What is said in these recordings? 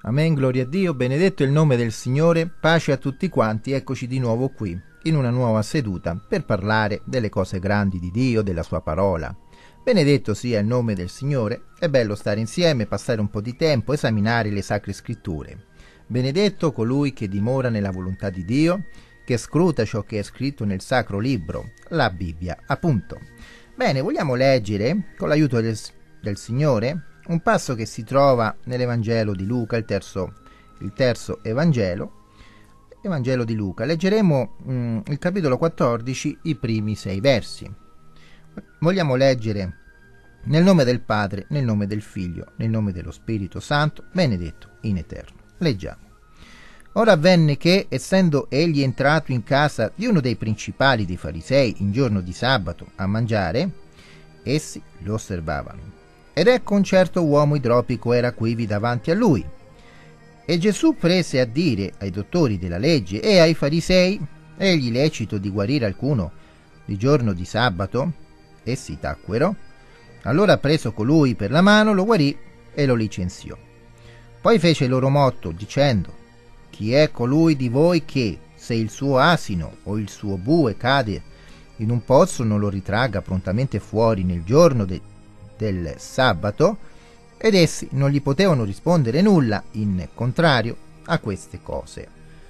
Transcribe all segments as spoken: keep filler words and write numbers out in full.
Amen, gloria a Dio, benedetto il nome del Signore, pace a tutti quanti, eccoci di nuovo qui, in una nuova seduta, per parlare delle cose grandi di Dio, della sua parola. Benedetto sia il nome del Signore, è bello stare insieme, passare un po' di tempo, esaminare le sacre scritture. Benedetto colui che dimora nella volontà di Dio, che scruta ciò che è scritto nel sacro libro, la Bibbia, appunto. Bene, vogliamo leggere, con l'aiuto del, del Signore, un passo che si trova nell'Evangelo di Luca, il terzo, il terzo Evangelo, Evangelo di Luca. Leggeremo mh, il capitolo quattordici, i primi sei versi. Vogliamo leggere nel nome del Padre, nel nome del Figlio, nel nome dello Spirito Santo, benedetto in eterno. Leggiamo. Ora avvenne che, essendo egli entrato in casa di uno dei principali dei farisei in giorno di sabato a mangiare, essi lo osservavano. Ed ecco un certo uomo idropico era quivi davanti a lui. E Gesù prese a dire ai dottori della legge e ai farisei: egli lecito di guarire alcuno di giorno di sabato? Essi tacquero. Allora preso colui per la mano lo guarì e lo licenziò. Poi fece loro motto dicendo: chi è colui di voi che, se il suo asino o il suo bue cade in un pozzo, non lo ritragga prontamente fuori nel giorno de- del sabato? Ed essi non gli potevano rispondere nulla in contrario a queste cose.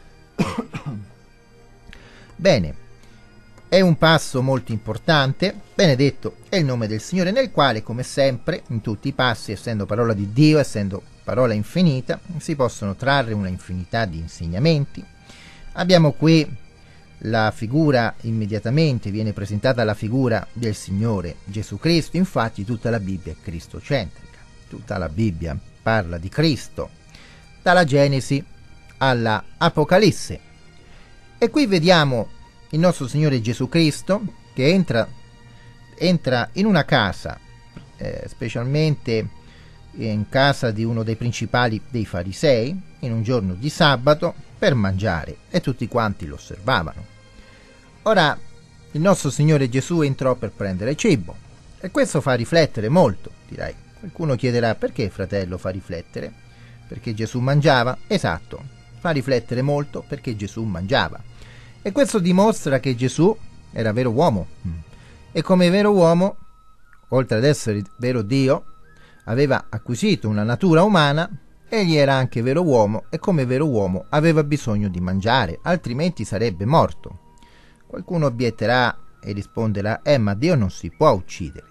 Bene, è un passo molto importante. Benedetto è il nome del Signore, nel quale, come sempre, in tutti i passi, essendo parola di Dio, essendo parola infinita, si possono trarre una infinità di insegnamenti. Abbiamo qui la figura, immediatamente viene presentata la figura del Signore Gesù Cristo. Infatti tutta la Bibbia è cristocentrica, tutta la Bibbia parla di Cristo, dalla Genesi alla Apocalisse. E qui vediamo il nostro Signore Gesù Cristo che entra, entra in una casa, eh, specialmente in casa di uno dei principali dei farisei, in un giorno di sabato, per mangiare, e tutti quanti lo osservavano. Ora, il nostro Signore Gesù entrò per prendere cibo, e questo fa riflettere molto, direi. Qualcuno chiederà: perché, fratello, fa riflettere? Perché Gesù mangiava? Esatto, fa riflettere molto perché Gesù mangiava. E questo dimostra che Gesù era vero uomo, e come vero uomo, oltre ad essere vero Dio, aveva acquisito una natura umana. Egli era anche vero uomo e come vero uomo aveva bisogno di mangiare, altrimenti sarebbe morto. Qualcuno obietterà e risponderà: eh ma Dio non si può uccidere.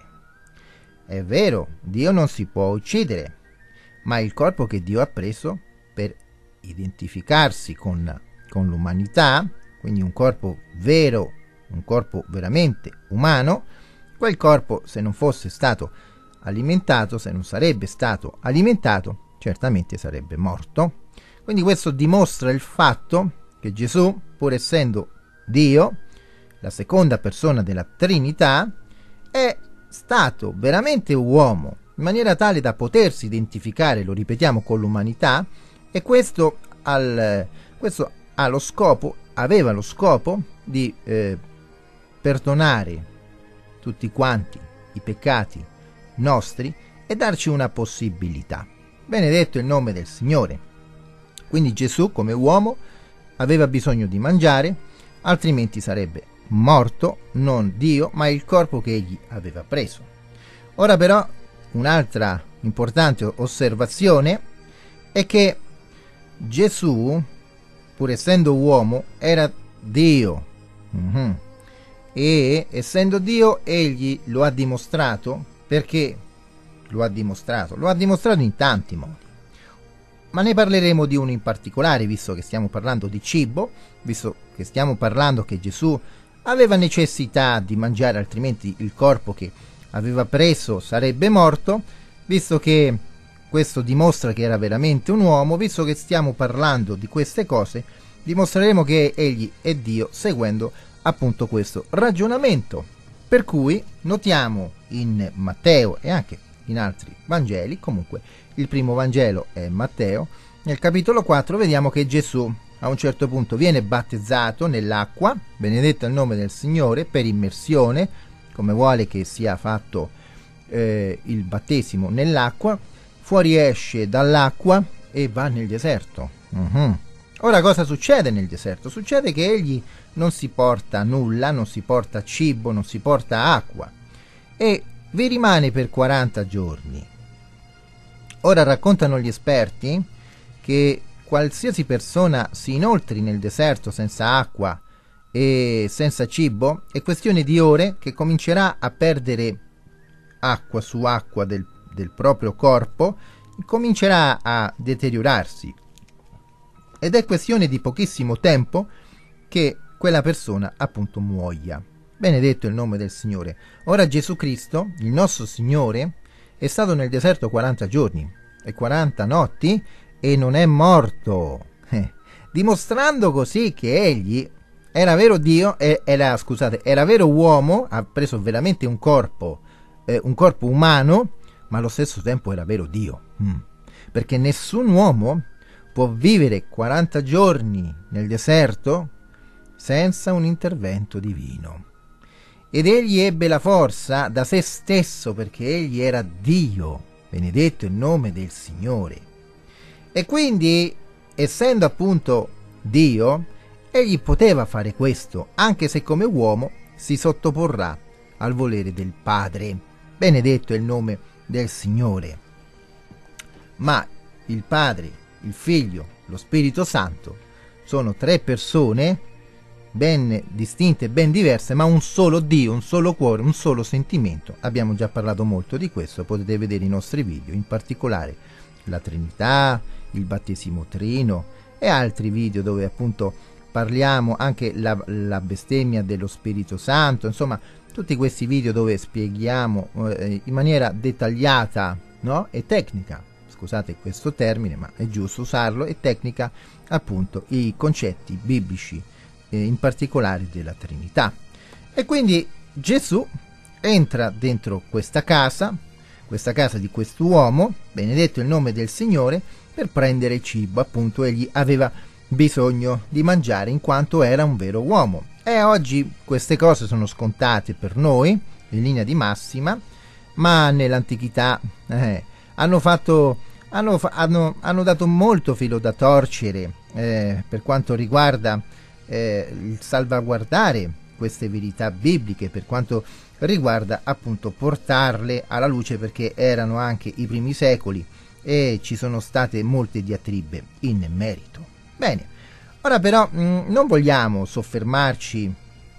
È vero, Dio non si può uccidere, ma il corpo che Dio ha preso per identificarsi con, con l'umanità, quindi un corpo vero, un corpo veramente umano, quel corpo, se non fosse stato alimentato, se non sarebbe stato alimentato, certamente sarebbe morto. Quindi questo dimostra il fatto che Gesù, pur essendo Dio, la seconda persona della Trinità, è stato veramente uomo, in maniera tale da potersi identificare, lo ripetiamo, con l'umanità, e questo, al, questo ha lo scopo, aveva lo scopo di eh, perdonare tutti quanti i peccati nostri e darci una possibilità. Benedetto il nome del Signore. Quindi Gesù, come uomo, aveva bisogno di mangiare, altrimenti sarebbe morto, non Dio, ma il corpo che egli aveva preso. Ora però un'altra importante osservazione è che Gesù, pur essendo uomo, era Dio. Mm-hmm. E essendo Dio, egli lo ha dimostrato. Perché lo ha dimostrato? Lo ha dimostrato in tanti modi, ma ne parleremo di uno in particolare, visto che stiamo parlando di cibo, visto che stiamo parlando che Gesù aveva necessità di mangiare, altrimenti il corpo che aveva preso sarebbe morto, visto che questo dimostra che era veramente un uomo. Visto che stiamo parlando di queste cose, dimostreremo che egli è Dio seguendo appunto questo ragionamento. Per cui notiamo in Matteo e anche in altri Vangeli, comunque il primo Vangelo è Matteo, nel capitolo quattro vediamo che Gesù a un certo punto viene battezzato nell'acqua, benedetto il nome del Signore, per immersione, come vuole che sia fatto eh, il battesimo nell'acqua. Fuoriesce dall'acqua e va nel deserto. Uh-huh. Ora cosa succede nel deserto? Succede che egli non si porta nulla, non si porta cibo, non si porta acqua e vi rimane per quaranta giorni. Ora raccontano gli esperti che qualsiasi persona si inoltri nel deserto senza acqua e senza cibo è questione di ore che comincerà a perdere acqua su acqua del, del proprio corpo, comincerà a deteriorarsi ed è questione di pochissimo tempo che quella persona appunto muoia. Benedetto il nome del Signore. Ora Gesù Cristo, il nostro Signore, è stato nel deserto quaranta giorni e quaranta notti e non è morto, eh, dimostrando così che egli era vero Dio, eh, era, scusate, era vero uomo, ha preso veramente un corpo, eh, un corpo umano, ma allo stesso tempo era vero Dio, mm. perché nessun uomo può vivere quaranta giorni nel deserto senza un intervento divino. Ed egli ebbe la forza da se stesso perché egli era Dio, benedetto il nome del Signore. E quindi, essendo appunto Dio, egli poteva fare questo, anche se come uomo si sottoporrà al volere del Padre. Benedetto il nome del Signore. Ma il Padre, il Figlio, lo Spirito Santo sono tre persone ben distinte, ben diverse, ma un solo Dio, un solo cuore, un solo sentimento. Abbiamo già parlato molto di questo, potete vedere i nostri video, in particolare la Trinità, il battesimo trino e altri video dove appunto parliamo anche la, la bestemmia dello Spirito Santo, insomma tutti questi video dove spieghiamo eh, in maniera dettagliata, no? e tecnica, scusate questo termine ma è giusto usarlo, e tecnica appunto i concetti biblici, in particolare della Trinità. E quindi Gesù entra dentro questa casa, questa casa di quest'uomo, benedetto il nome del Signore, per prendere cibo. Appunto egli aveva bisogno di mangiare in quanto era un vero uomo. E oggi queste cose sono scontate per noi in linea di massima, ma nell'antichità eh, hanno fatto hanno, hanno, hanno dato molto filo da torcere eh, per quanto riguarda Eh, il salvaguardare queste verità bibliche, per quanto riguarda appunto portarle alla luce, perché erano anche i primi secoli e ci sono state molte diatribe in merito. Bene, ora però mh, non vogliamo soffermarci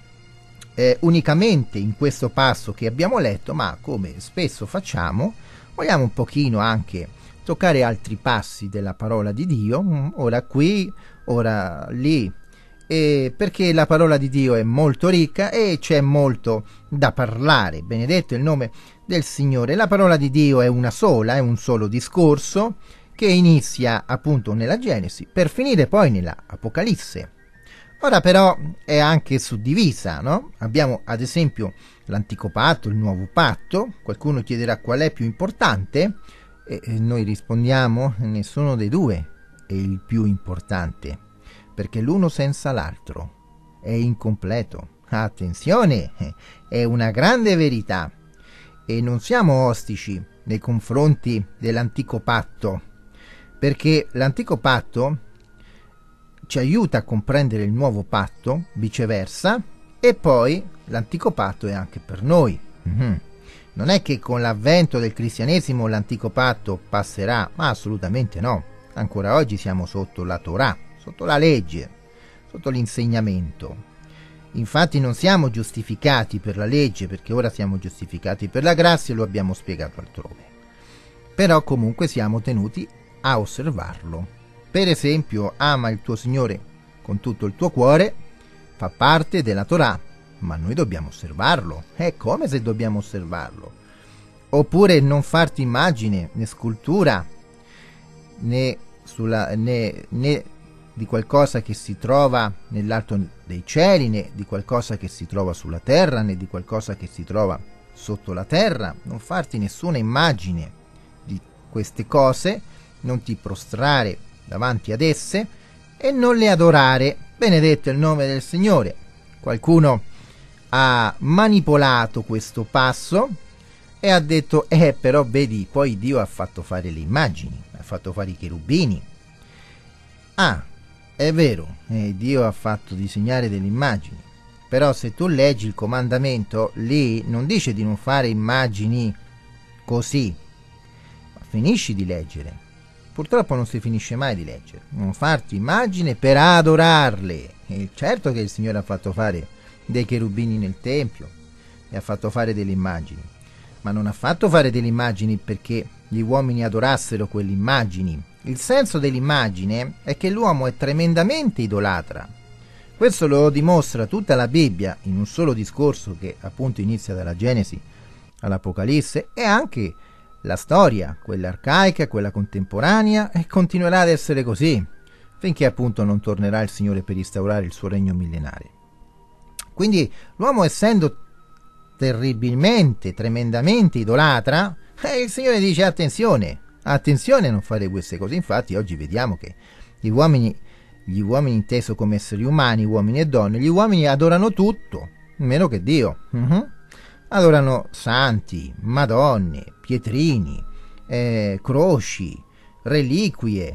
eh, unicamente in questo passo che abbiamo letto, ma come spesso facciamo vogliamo un pochino anche toccare altri passi della parola di Dio, mh, ora qui, ora lì, E perché la parola di Dio è molto ricca e c'è molto da parlare. Benedetto il nome del Signore. La parola di Dio è una sola, è un solo discorso che inizia appunto nella Genesi per finire poi nella Apocalisse. Ora però è anche suddivisa, no? Abbiamo ad esempio l'antico patto, il nuovo patto. Qualcuno chiederà qual è più importante e noi rispondiamo nessuno dei due è il più importante, perché l'uno senza l'altro è incompleto. Attenzione, è una grande verità e non siamo ostici nei confronti dell'antico patto, perché l'antico patto ci aiuta a comprendere il nuovo patto, viceversa, e poi l'antico patto è anche per noi. Mm-hmm. Non è che con l'avvento del cristianesimo l'antico patto passerà, ma assolutamente no. Ancora oggi siamo sotto la Torah, sotto la legge, sotto l'insegnamento. Infatti non siamo giustificati per la legge, perché ora siamo giustificati per la grazia e lo abbiamo spiegato altrove. Però comunque siamo tenuti a osservarlo. Per esempio, ama il tuo Signore con tutto il tuo cuore, fa parte della Torah, ma noi dobbiamo osservarlo. È come se dobbiamo osservarlo. Oppure non farti immagine né scultura né, sulla, né, né di qualcosa che si trova nell'alto dei cieli, né di qualcosa che si trova sulla terra, né di qualcosa che si trova sotto la terra. Non farti nessuna immagine di queste cose, non ti prostrare davanti ad esse e non le adorare. Benedetto il nome del Signore. Qualcuno ha manipolato questo passo e ha detto eh però vedi, poi Dio ha fatto fare le immagini, ha fatto fare i cherubini, Ah, è vero, eh, Dio ha fatto disegnare delle immagini, però se tu leggi il comandamento, lì non dice di non fare immagini così, ma finisci di leggere. Purtroppo non si finisce mai di leggere. Non farti immagini per adorarle. E certo che il Signore ha fatto fare dei cherubini nel Tempio e ha fatto fare delle immagini, ma non ha fatto fare delle immagini perché gli uomini adorassero quelle immagini. Il senso dell'immagine è che l'uomo è tremendamente idolatra. Questo lo dimostra tutta la Bibbia in un solo discorso che appunto inizia dalla Genesi all'Apocalisse, e anche la storia, quella arcaica, quella contemporanea, e continuerà ad essere così finché appunto non tornerà il Signore per instaurare il suo regno millenario. Quindi l'uomo, essendo terribilmente, tremendamente idolatra, eh, il Signore dice attenzione, attenzione a non fare queste cose. Infatti oggi vediamo che gli uomini, gli uomini inteso come esseri umani, uomini e donne, gli uomini adorano tutto, meno che Dio. Uh-huh. Adorano santi, madonne, pietrini, eh, croci, reliquie,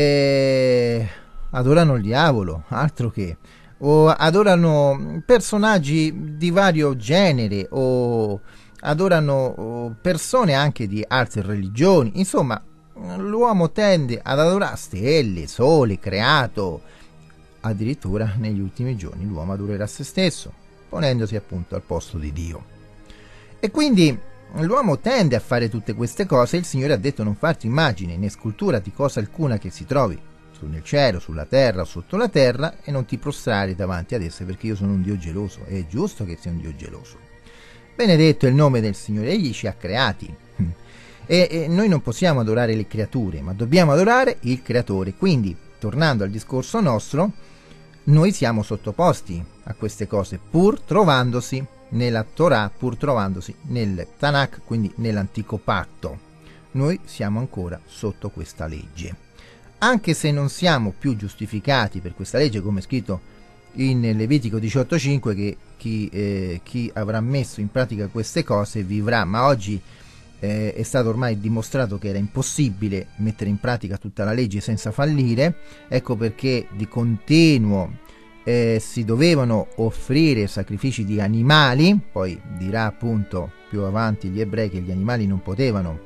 eh, adorano il diavolo, altro che, o adorano personaggi di vario genere, o adorano persone anche di altre religioni. Insomma, l'uomo tende ad adorare stelle, sole, creato. Addirittura negli ultimi giorni l'uomo adorerà se stesso, ponendosi appunto al posto di Dio. E quindi l'uomo tende a fare tutte queste cose. Il Signore ha detto: non farti immagine né scultura di cosa alcuna che si trovi nel cielo, sulla terra o sotto la terra, e non ti prostrare davanti ad esse, perché io sono un Dio geloso. È giusto che sia un Dio geloso. Benedetto è il nome del Signore, egli ci ha creati. E, e noi non possiamo adorare le creature, ma dobbiamo adorare il Creatore. Quindi, tornando al discorso nostro, noi siamo sottoposti a queste cose, pur trovandosi nella Torah, pur trovandosi nel Tanakh, quindi nell'antico patto. Noi siamo ancora sotto questa legge, anche se non siamo più giustificati per questa legge, come è scritto in Levitico diciotto cinque, che chi, eh, chi avrà messo in pratica queste cose vivrà. Ma oggi eh, è stato ormai dimostrato che era impossibile mettere in pratica tutta la legge senza fallire. Ecco perché di continuo Eh, si dovevano offrire sacrifici di animali. Poi dirà appunto più avanti gli ebrei che gli animali non potevano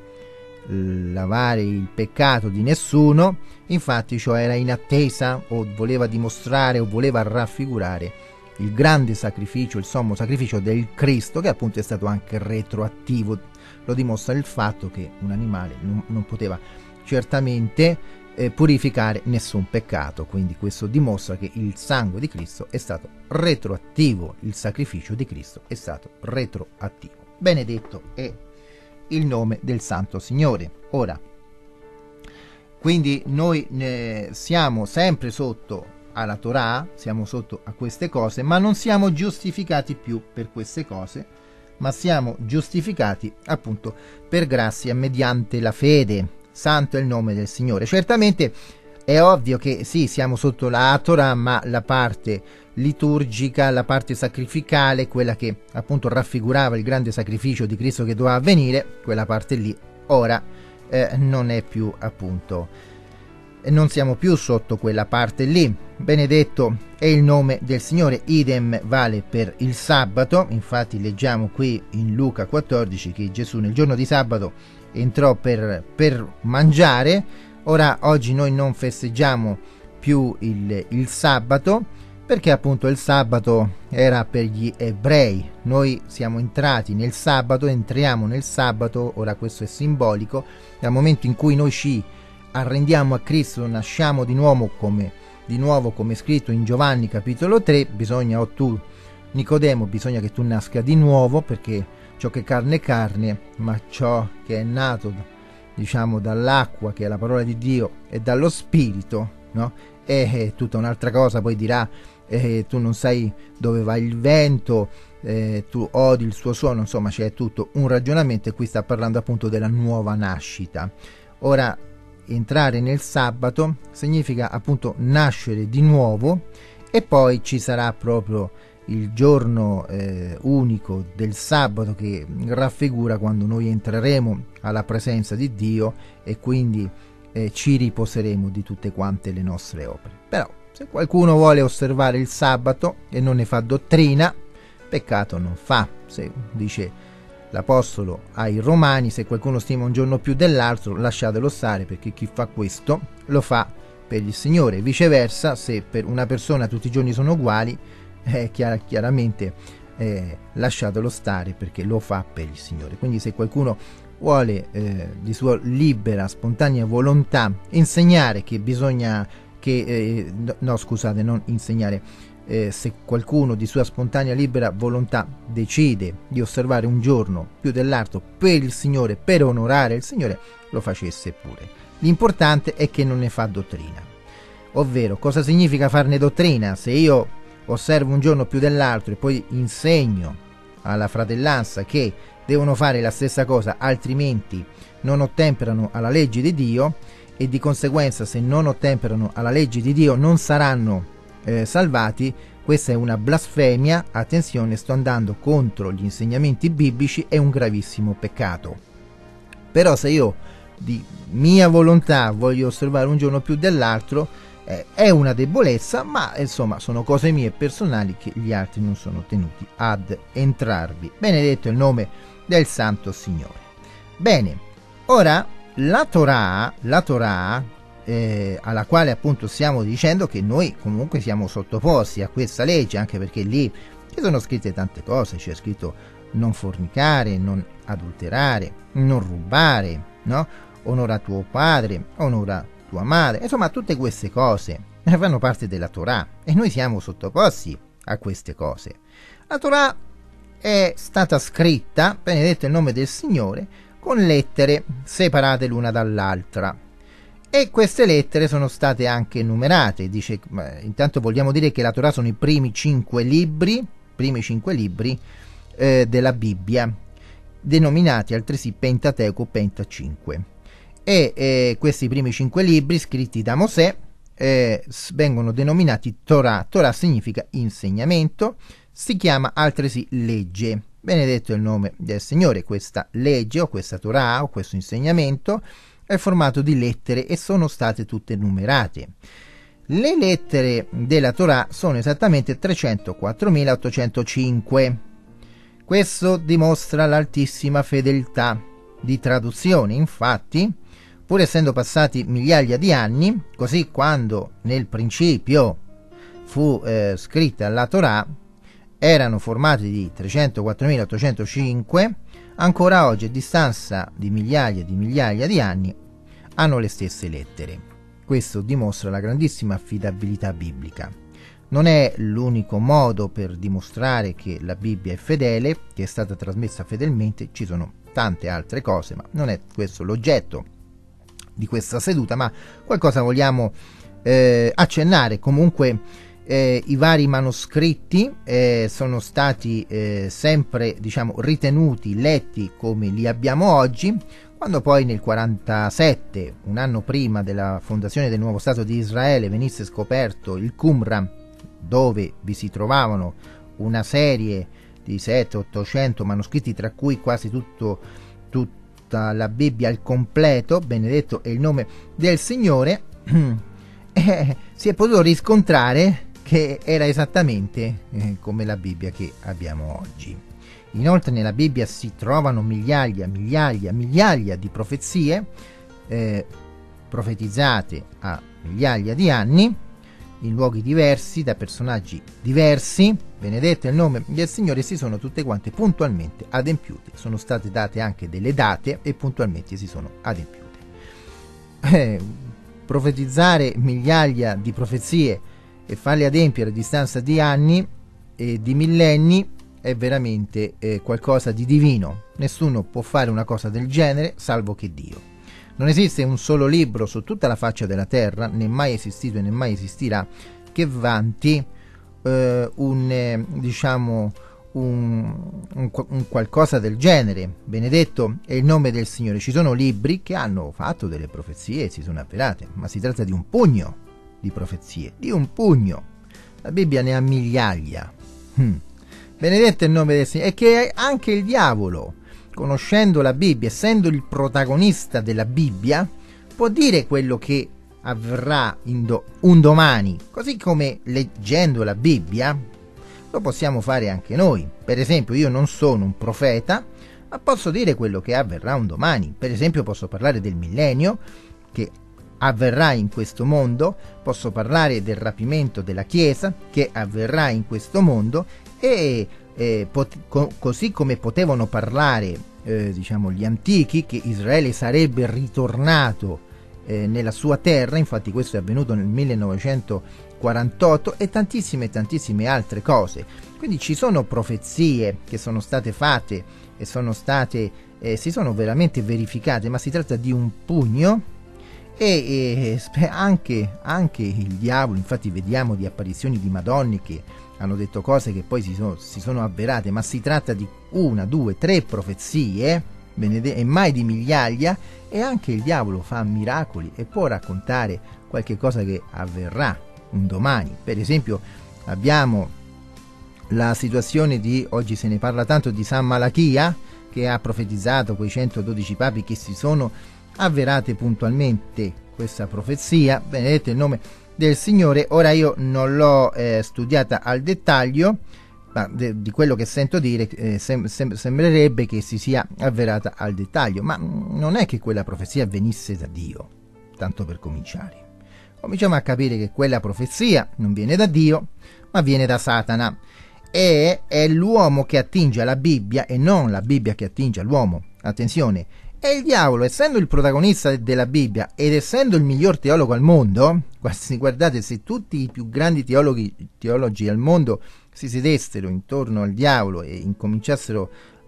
lavare il peccato di nessuno. Infatti ciò era in attesa, o voleva dimostrare o voleva raffigurare il grande sacrificio, il sommo sacrificio del Cristo, che appunto è stato anche retroattivo. Lo dimostra il fatto che un animale non, non poteva certamente Eh, purificare nessun peccato. Quindi questo dimostra che il sangue di Cristo è stato retroattivo, il sacrificio di Cristo è stato retroattivo. Benedetto è il nome del Santo Signore. Ora, quindi noi eh, siamo sempre sotto alla Torah, siamo sotto a queste cose, ma non siamo giustificati più per queste cose, ma siamo giustificati appunto per grazia mediante la fede. Santo è il nome del Signore. Certamente è ovvio che sì, siamo sotto la Torah, ma la parte liturgica, la parte sacrificale, quella che appunto raffigurava il grande sacrificio di Cristo che doveva avvenire, quella parte lì ora eh, non è più appunto, non siamo più sotto quella parte lì. Benedetto è il nome del Signore. Idem vale per il sabato. Infatti leggiamo qui in Luca quattordici che Gesù nel giorno di sabato entrò per, per mangiare. Ora oggi noi non festeggiamo più il, il sabato, perché appunto il sabato era per gli ebrei. Noi siamo entrati nel sabato, entriamo nel sabato. Ora questo è simbolico. Dal momento in cui noi ci arrendiamo a Cristo, nasciamo di nuovo, come di nuovo come scritto in Giovanni capitolo tre. Bisogna, o tu Nicodemo, bisogna che tu nasca di nuovo, perché ciò che è carne è carne, ma ciò che è nato, diciamo, dall'acqua, che è la parola di Dio, e dallo Spirito, no? È, è tutta un'altra cosa. Poi dirà eh, tu non sai dove va il vento, eh, tu odi il suo suono. Insomma, c'è tutto un ragionamento, e qui sta parlando appunto della nuova nascita. Ora, entrare nel sabato significa appunto nascere di nuovo, e poi ci sarà proprio il giorno eh, unico del sabato, che raffigura quando noi entreremo alla presenza di Dio, e quindi eh, ci riposeremo di tutte quante le nostre opere. Però se qualcuno vuole osservare il sabato e non ne fa dottrina, peccato non fa. Se dice l'apostolo ai Romani, se qualcuno stima un giorno più dell'altro, lasciatelo stare, perché chi fa questo lo fa per il Signore. Viceversa, se per una persona tutti i giorni sono uguali, eh, chiar- chiaramente eh, lasciatelo stare, perché lo fa per il Signore. Quindi se qualcuno vuole eh, di sua libera, spontanea volontà insegnare che bisogna che eh, no, no scusate non insegnare eh, se qualcuno di sua spontanea libera volontà decide di osservare un giorno più dell'altro per il Signore, per onorare il Signore, lo facesse pure. L'importante è che non ne fa dottrina. Ovvero, cosa significa farne dottrina? Se io osservo un giorno più dell'altro e poi insegno alla fratellanza che devono fare la stessa cosa, altrimenti non ottemperano alla legge di Dio, e di conseguenza se non ottemperano alla legge di Dio non saranno eh, salvati, questa è una blasfemia. Attenzione, sto andando contro gli insegnamenti biblici, è un gravissimo peccato. Però se io di mia volontà voglio osservare un giorno più dell'altro, eh, è una debolezza, ma insomma sono cose mie personali che gli altri non sono tenuti ad entrarvi. Benedetto il nome del Santo Signore. Bene, ora la Torah, la Torah eh, alla quale appunto stiamo dicendo che noi comunque siamo sottoposti a questa legge, anche perché lì ci sono scritte tante cose, c'è scritto non fornicare, non adulterare, non rubare, no? Onora tuo padre, onora tua madre, insomma tutte queste cose fanno parte della Torah e noi siamo sottoposti a queste cose. La Torah è stata scritta, benedetto il nome del Signore, con lettere separate l'una dall'altra, e queste lettere sono state anche numerate. Dice, intanto vogliamo dire che la Torah sono i primi cinque libri, primi cinque libri eh, della Bibbia, denominati altresì Pentateuco, Pentacinque. E eh, questi primi cinque libri scritti da Mosè eh, vengono denominati Torah. Torah significa insegnamento, si chiama altresì legge. Benedetto il nome del Signore. Questa legge o questa Torah o questo insegnamento è formato di lettere e sono state tutte numerate. Le lettere della Torah sono esattamente trecentoquattromilaottocentocinque. Questo dimostra l'altissima fedeltà di traduzione. Infatti, pur essendo passati migliaia di anni, così quando nel principio fu eh, scritta la Torah erano formati di trecentoquattromilaottocentocinque, ancora oggi, a distanza di migliaia di migliaia di anni, hanno le stesse lettere. Questo dimostra la grandissima affidabilità biblica. Non è l'unico modo per dimostrare che la Bibbia è fedele, che è stata trasmessa fedelmente, ci sono tante altre cose, ma non è questo l'oggetto di questa seduta, ma qualcosa vogliamo eh, accennare. Comunque eh, i vari manoscritti eh, sono stati eh, sempre, diciamo, ritenuti, letti come li abbiamo oggi. Quando poi nel quarantasette, un anno prima della fondazione del nuovo Stato di Israele, venisse scoperto il Qumran, dove vi si trovavano una serie di settecento ottocento manoscritti, tra cui quasi tutto, tutta la Bibbia al completo, benedetto è il nome del Signore, eh, si è potuto riscontrare che era esattamente eh, come la Bibbia che abbiamo oggi. Inoltre nella Bibbia si trovano migliaia, migliaia, migliaia di profezie eh, profetizzate a migliaia di anni, in luoghi diversi, da personaggi diversi. Benedetto è il nome del Signore, si sono tutte quante puntualmente adempiute. Sono state date anche delle date e puntualmente si sono adempiute. Eh, profetizzare migliaia di profezie e farle adempiere a distanza di anni e di millenni è veramente eh, qualcosa di divino. Nessuno può fare una cosa del genere salvo che Dio. Non esiste un solo libro su tutta la faccia della terra, né mai esistito e né mai esistirà, che vanti eh, un eh, diciamo un, un, un qualcosa del genere. Benedetto è il nome del Signore. Ci sono libri che hanno fatto delle profezie e si sono avverate, ma si tratta di un pugno di profezie, di un pugno. La Bibbia ne ha migliaia. Hmm. Benedetto è il nome del Signore. E che anche il diavolo, conoscendo la Bibbia, essendo il protagonista della Bibbia, può dire quello che avverrà in do- un domani, così come leggendo la Bibbia lo possiamo fare anche noi. Per esempio, io non sono un profeta, ma posso dire quello che avverrà un domani. Per esempio, posso parlare del millennio che avverrà in questo mondo, posso parlare del rapimento della Chiesa che avverrà in questo mondo e eh, pot- co- così come potevano parlare eh, diciamo gli antichi che Israele sarebbe ritornato eh, nella sua terra, infatti questo è avvenuto nel millenovecentoquarantotto, e tantissime tantissime altre cose. Quindi ci sono profezie che sono state fatte e sono state eh, si sono veramente verificate, ma si tratta di un pugno. E, e anche, anche il diavolo, infatti vediamo di apparizioni di Madonne che hanno detto cose che poi si sono, si sono avverate, ma si tratta di una, due, tre profezie benede- e mai di migliaia, e anche il diavolo fa miracoli e può raccontare qualche cosa che avverrà un domani. Per esempio abbiamo la situazione di, oggi se ne parla tanto, di San Malachia, che ha profetizzato quei centododici papi che si sono avverate puntualmente questa profezia, benedetto il nome del Signore. Ora io non l'ho eh, studiata al dettaglio, ma de, di quello che sento dire eh, sem- sem- sembrerebbe che si sia avverata al dettaglio, ma non è che quella profezia venisse da Dio, tanto per cominciare. Cominciamo a capire che quella profezia non viene da Dio, ma viene da Satana, e è l'uomo che attinge alla Bibbia e non la Bibbia che attinge all'uomo. Attenzione. E il diavolo, essendo il protagonista della Bibbia ed essendo il miglior teologo al mondo, guardate, se tutti i più grandi teologi, teologi al mondo si sedessero intorno al diavolo e incominciassero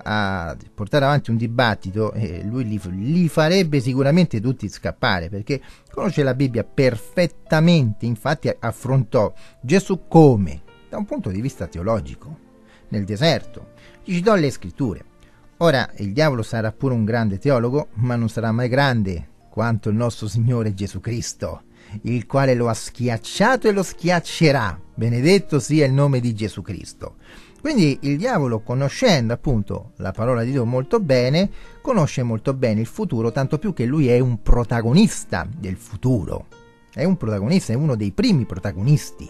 a portare avanti un dibattito, eh, lui li, li farebbe sicuramente tutti scappare, perché conosce la Bibbia perfettamente. Infatti affrontò Gesù come? Da un punto di vista teologico, nel deserto. Gli citò le scritture. Ora, il diavolo sarà pure un grande teologo, ma non sarà mai grande quanto il nostro Signore Gesù Cristo, il quale lo ha schiacciato e lo schiaccerà. Benedetto sia il nome di Gesù Cristo. Quindi il diavolo, conoscendo appunto la parola di Dio molto bene, conosce molto bene il futuro, tanto più che lui è un protagonista del futuro. È un protagonista, è uno dei primi protagonisti.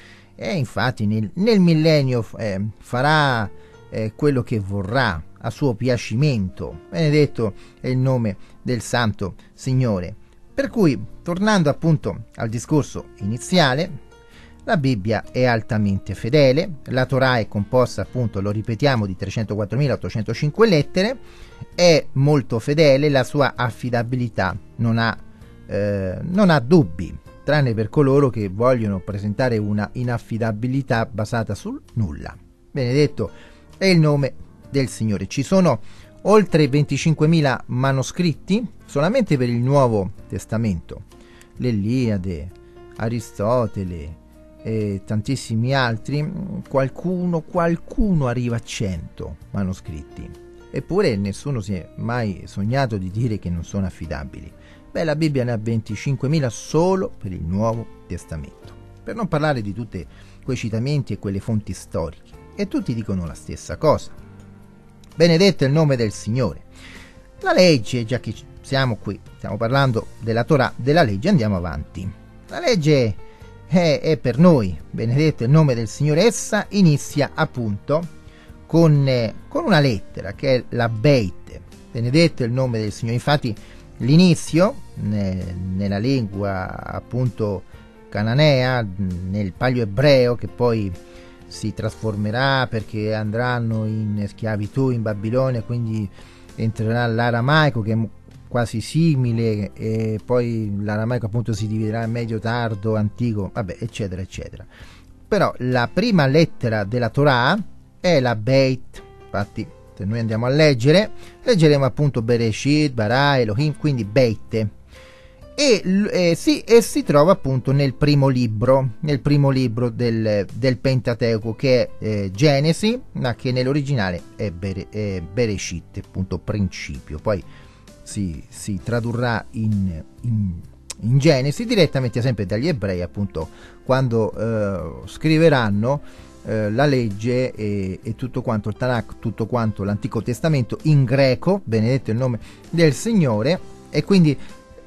E infatti nel, nel millennio eh, farà eh, quello che vorrà a suo piacimento. Benedetto è il nome del Santo Signore. Per cui, tornando appunto al discorso iniziale, la Bibbia è altamente fedele, la Torah è composta appunto, lo ripetiamo, di trecentoquattromilaottocentocinque lettere, è molto fedele, la sua affidabilità non ha, eh, non ha dubbi, tranne per coloro che vogliono presentare una inaffidabilità basata sul nulla. Benedetto è il nome del Signore. Ci sono oltre venticinquemila manoscritti solamente per il Nuovo Testamento, l'Eliade, Aristotele e tantissimi altri. Qualcuno, qualcuno arriva a cento manoscritti, eppure nessuno si è mai sognato di dire che non sono affidabili. Beh, la Bibbia ne ha venticinquemila solo per il Nuovo Testamento, per non parlare di tutti quei citamenti e quelle fonti storiche, e tutti dicono la stessa cosa. Benedetto è il nome del Signore. La legge, già che siamo qui, stiamo parlando della Torah, della legge, andiamo avanti. La legge è, è per noi, benedetto è il nome del Signore. Essa inizia appunto con, eh, con una lettera che è la Beit. Benedetto è il nome del Signore. Infatti l'inizio ne, nella lingua appunto cananea, nel palio ebreo, che poi si trasformerà perché andranno in schiavitù in Babilonia, quindi entrerà l'aramaico, che è quasi simile, e poi l'aramaico appunto si dividerà in medio, tardo, antico, vabbè, eccetera eccetera. Però la prima lettera della Torah è la Beit. Infatti se noi andiamo a leggere, leggeremo appunto Bereshit, Bara, Elohim, quindi Beit. E, eh, sì, e si trova appunto nel primo libro, nel primo libro del, del Pentateuco, che è eh, Genesi, ma che nell'originale è, Bere, è Bereshit, appunto principio. Poi si, si tradurrà in, in, in Genesi direttamente, sempre dagli ebrei, appunto, quando eh, scriveranno eh, la legge e, e tutto quanto il Tanakh, tutto quanto l'Antico Testamento in greco, benedetto il nome del Signore. E quindi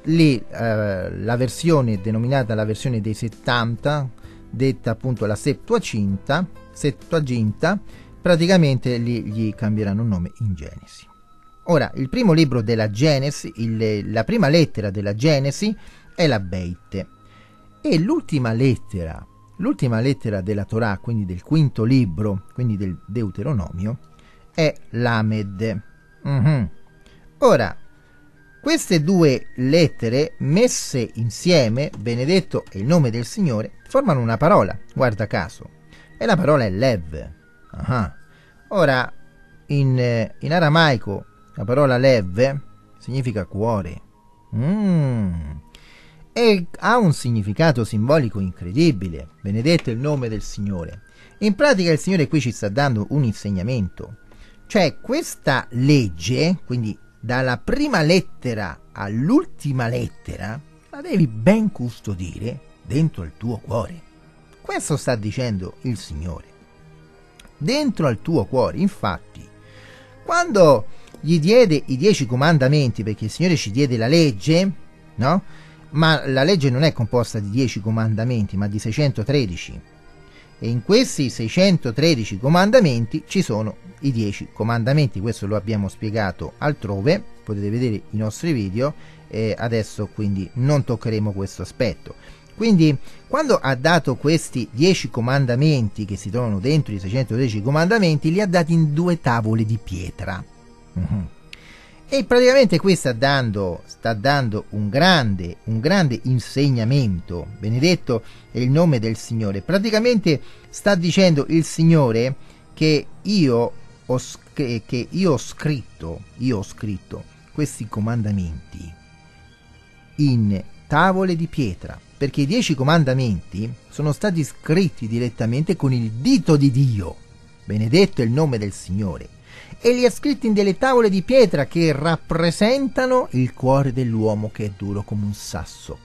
lì eh, la versione denominata la versione dei settanta, detta appunto la Septuaginta, Septuaginta, praticamente lì gli cambieranno nome in Genesi. Ora, il primo libro della Genesi, il, la prima lettera della Genesi è la Beit, e l'ultima lettera, l'ultima lettera della Torah, quindi del quinto libro, quindi del Deuteronomio, è l'Amed. Mm-hmm. Ora, queste due lettere messe insieme, benedetto è il nome del Signore, formano una parola, guarda caso, e la parola è Lev. Uh-huh. Ora, in, in aramaico, la parola Lev significa cuore. Mm. E ha un significato simbolico incredibile, benedetto è il nome del Signore. In pratica il Signore qui ci sta dando un insegnamento, cioè questa legge, quindi dalla prima lettera all'ultima lettera, la devi ben custodire dentro il tuo cuore. Questo sta dicendo il Signore. Dentro al tuo cuore. Infatti, quando gli diede i dieci comandamenti, perché il Signore ci diede la legge, no? Ma la legge non è composta di dieci comandamenti, ma di seicentotredici. E in questi seicentotredici comandamenti ci sono i dieci comandamenti. Questo lo abbiamo spiegato altrove, potete vedere i nostri video, e adesso quindi non toccheremo questo aspetto. Quindi quando ha dato questi dieci comandamenti che si trovano dentro i seicentotredici comandamenti, li ha dati in due tavole di pietra. Mm-hmm. E praticamente qui sta dando, sta dando un grande, un grande insegnamento, benedetto è il nome del Signore. Praticamente sta dicendo il Signore che io ho, che, che io ho scritto, io ho scritto questi comandamenti in tavole di pietra, perché i dieci comandamenti sono stati scritti direttamente con il dito di Dio, benedetto è il nome del Signore, e li ha scritti in delle tavole di pietra che rappresentano il cuore dell'uomo, che è duro come un sasso.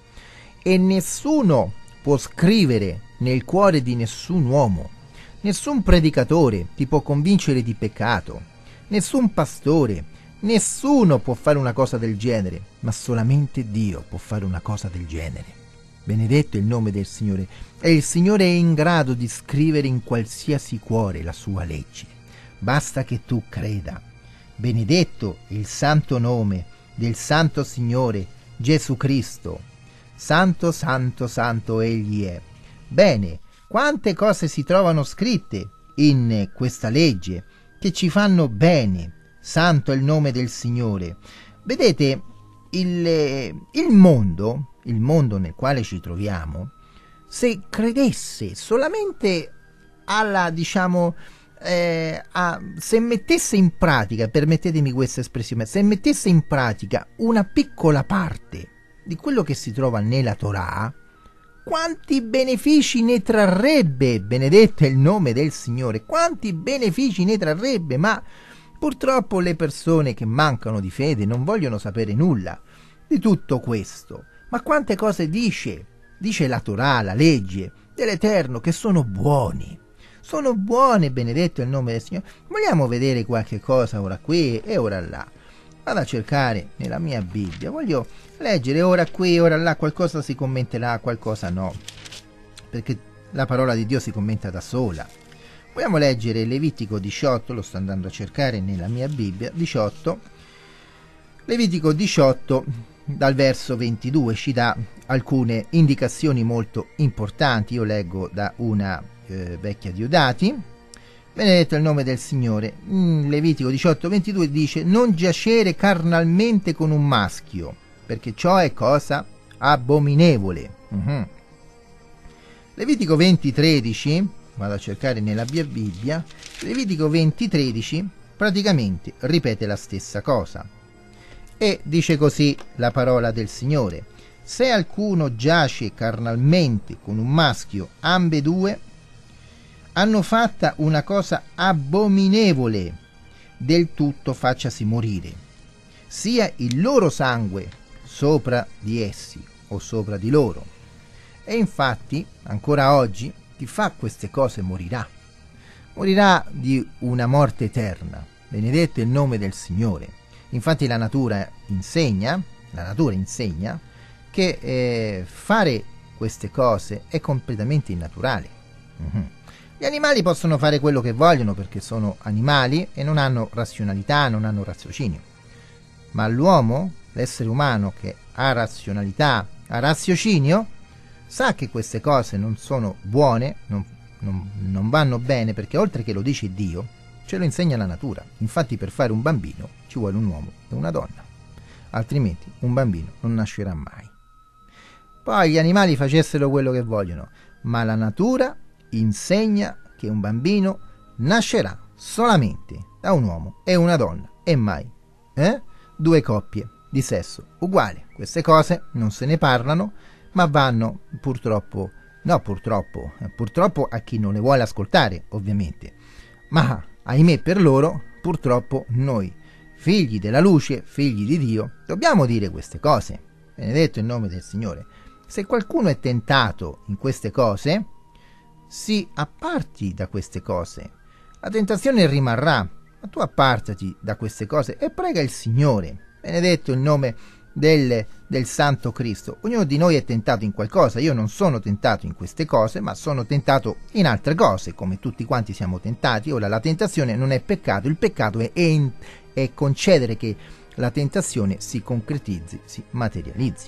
E nessuno può scrivere nel cuore di nessun uomo, nessun predicatore ti può convincere di peccato, nessun pastore, nessuno può fare una cosa del genere, ma solamente Dio può fare una cosa del genere. Benedetto è il nome del Signore, e il Signore è in grado di scrivere in qualsiasi cuore la sua legge. Basta che tu creda. Benedetto il santo nome del Santo Signore Gesù Cristo. Santo, santo, santo egli è. Bene, quante cose si trovano scritte in questa legge che ci fanno bene. Santo è il nome del Signore. Vedete, il, il mondo, il mondo nel quale ci troviamo, se credesse solamente alla, diciamo, Eh, a, se mettesse in pratica, permettetemi questa espressione, se mettesse in pratica una piccola parte di quello che si trova nella Torah, quanti benefici ne trarrebbe, benedetto è il nome del Signore, quanti benefici ne trarrebbe, ma purtroppo le persone che mancano di fede non vogliono sapere nulla di tutto questo. Ma quante cose dice, dice la Torah, la legge dell'Eterno, che sono buoni. Sono buone, benedetto è il nome del Signore. Vogliamo vedere qualche cosa ora qui e ora là. Vado a cercare nella mia Bibbia. Voglio leggere ora qui, ora là. Qualcosa si commenterà, qualcosa no. Perché la parola di Dio si commenta da sola. Vogliamo leggere Levitico diciotto. Lo sto andando a cercare nella mia Bibbia. diciotto. Levitico diciotto, dal verso ventidue, ci dà alcune indicazioni molto importanti. Io leggo da una Eh, vecchia Diodati. Benedetto il nome del Signore. in Levitico diciotto ventidue dice: non giacere carnalmente con un maschio, perché ciò è cosa abominevole. uh-huh. Levitico venti tredici, vado a cercare nella mia Bibbia. Levitico venti tredici praticamente ripete la stessa cosa e dice così la parola del Signore: se alcuno giace carnalmente con un maschio, ambedue hanno fatta una cosa abominevole, del tutto facciasi morire, sia il loro sangue sopra di essi o sopra di loro. E infatti ancora oggi chi fa queste cose morirà, morirà di una morte eterna. Benedetto il nome del Signore. Infatti la natura insegna, la natura insegna che eh, fare queste cose è completamente innaturale. Uh-huh. Gli animali possono fare quello che vogliono perché sono animali e non hanno razionalità, non hanno raziocinio. Ma l'uomo, l'essere umano che ha razionalità, ha raziocinio, sa che queste cose non sono buone, non, non, non vanno bene, perché oltre che lo dice Dio, ce lo insegna la natura. Infatti per fare un bambino ci vuole un uomo e una donna, altrimenti un bambino non nascerà mai. Poi gli animali facessero quello che vogliono, ma la natura insegna che un bambino nascerà solamente da un uomo e una donna e mai eh? due coppie di sesso uguale. Queste cose non se ne parlano, ma vanno purtroppo, no purtroppo, purtroppo a chi non le vuole ascoltare ovviamente, ma ahimè per loro, purtroppo noi, figli della luce, figli di Dio, dobbiamo dire queste cose. Benedetto il nome del Signore. Se qualcuno è tentato in queste cose, si apparti da queste cose. La tentazione rimarrà, ma tu appartati da queste cose e prega il Signore. Benedetto il nome del, del Santo Cristo. Ognuno di noi è tentato in qualcosa. Io non sono tentato in queste cose, ma sono tentato in altre cose, come tutti quanti siamo tentati. Ora, la tentazione non è peccato, il peccato è, è, è concedere che la tentazione si concretizzi, si materializzi.